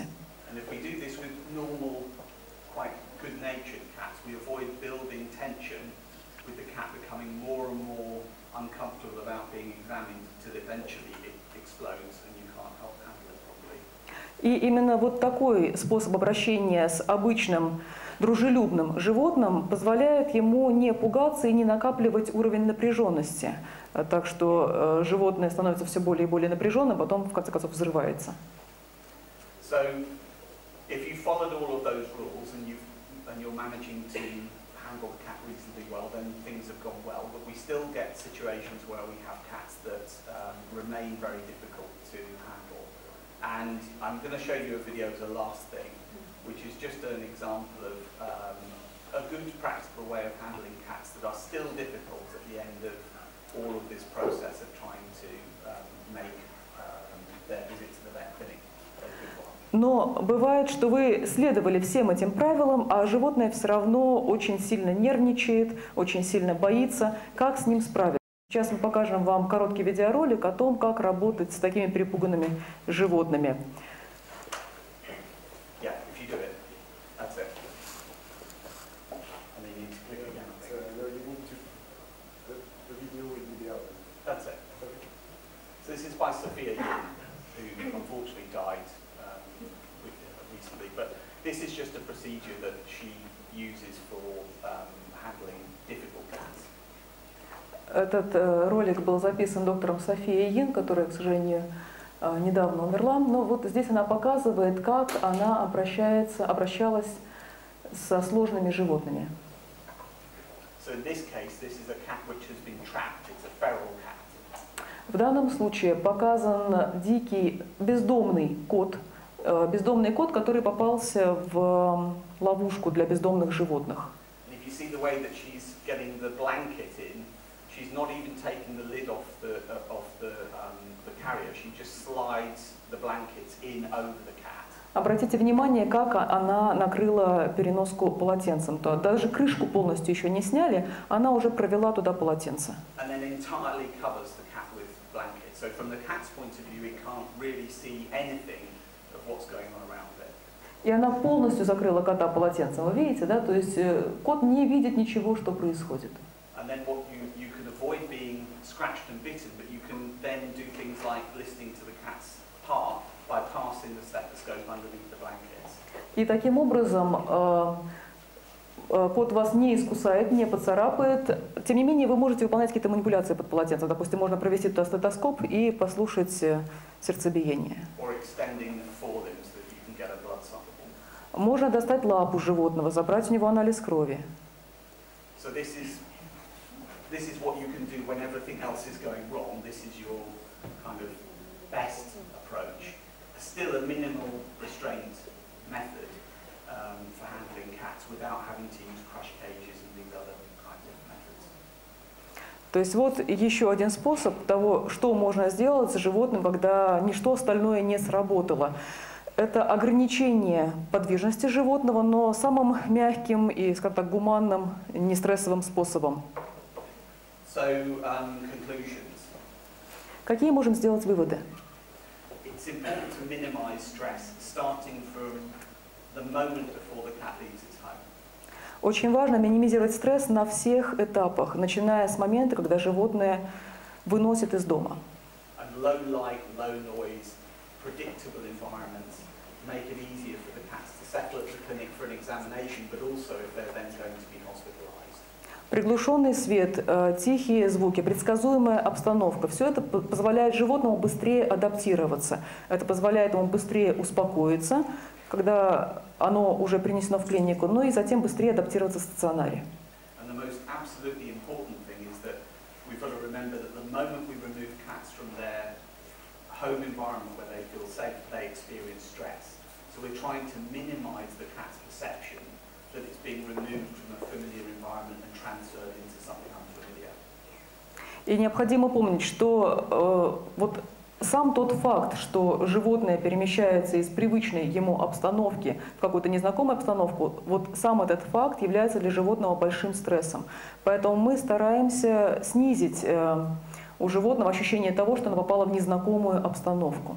Uncomfortable about being examined until eventually it explodes and you can't help handle it properly. И именно вот такой способ обращения с обычным дружелюбным животным позволяет ему не пугаться и не накапливать уровень напряженности. Так что животное становится все более и более напряженным, потом в конце концов взрывается. So, if you followed all of those rules and you're managing to handle the cat reasonably well, then things have gone well. But we still get situations where we have cats that remain very difficult to handle. And I'm going to show you a video as a last thing, which is just an example of a good practical way of handling cats that are still difficult at the end of all of this process of trying to make their visit to the vet clinic. Но бывает, что вы следовали всем этим правилам, а животное все равно очень сильно нервничает, очень сильно боится. Как с ним справиться? Сейчас мы покажем вам короткий видеоролик о том, как работать с такими перепуганными животными. This is just a procedure that she uses for handling difficult cats. Этот ролик был записан доктором Софией Йин, которая, к сожалению, недавно умерла. Но вот здесь она показывает, как она обращалась со сложными животными. В данном случае показан дикий бездомный кот, который попался в ловушку для бездомных животных. Обратите внимание, как она накрыла переноску полотенцем. То даже крышку полностью еще не сняли, она уже провела туда полотенце. И она полностью закрыла кота полотенцем. Вы видите, да? То есть кот не видит ничего, что происходит. И таким образом кот вас не искусает, не поцарапает. Тем не менее, вы можете выполнять какие-то манипуляции под полотенцем. Допустим, можно провести туда стетоскоп и послушать сердцебиение. Можно достать лапу животного, забрать у него анализ крови. То есть вот еще один способ того, что можно сделать с животным, когда ничто остальное не сработало. это ограничение подвижности животного, но самым мягким и, скажем так, гуманным, нестрессовым способом. Conclusions. Какие можем сделать выводы? It's important to minimize stress, starting from the moment before the cat leaves its home. Очень важно минимизировать стресс на всех этапах, начиная с момента, когда животное выносит из дома. And low light, low noise, predictable environments make it easier for the cats to settle at the clinic for an examination, but also if they're then going to be hospitalized. Приглушенный свет, тихие звуки, предсказуемая обстановка – все это позволяет животному быстрее адаптироваться. Это позволяет ему быстрее успокоиться, когда оно уже принесено в клинику, ну и затем быстрее адаптироваться в стационаре. And the most absolutely important thing is that we've got to remember that the moment we remove cats from their home environment where they feel safe, they experience stress. So we're trying to minimize the cat's perception that it's being removed from a familiar environment and transferred into something unfamiliar. И необходимо помнить, что вот сам тот факт, что животное перемещается из привычной ему обстановки в какую-то незнакомую обстановку, вот сам этот факт является для животного большим стрессом. Поэтому мы стараемся снизить у животного ощущение того, что оно попало в незнакомую обстановку.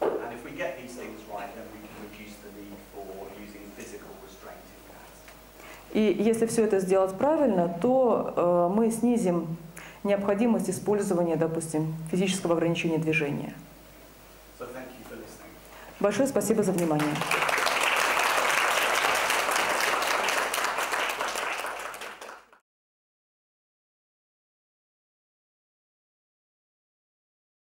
И если все это сделать правильно, то мы снизим необходимость использования, допустим, физического ограничения движения. Большое спасибо за внимание.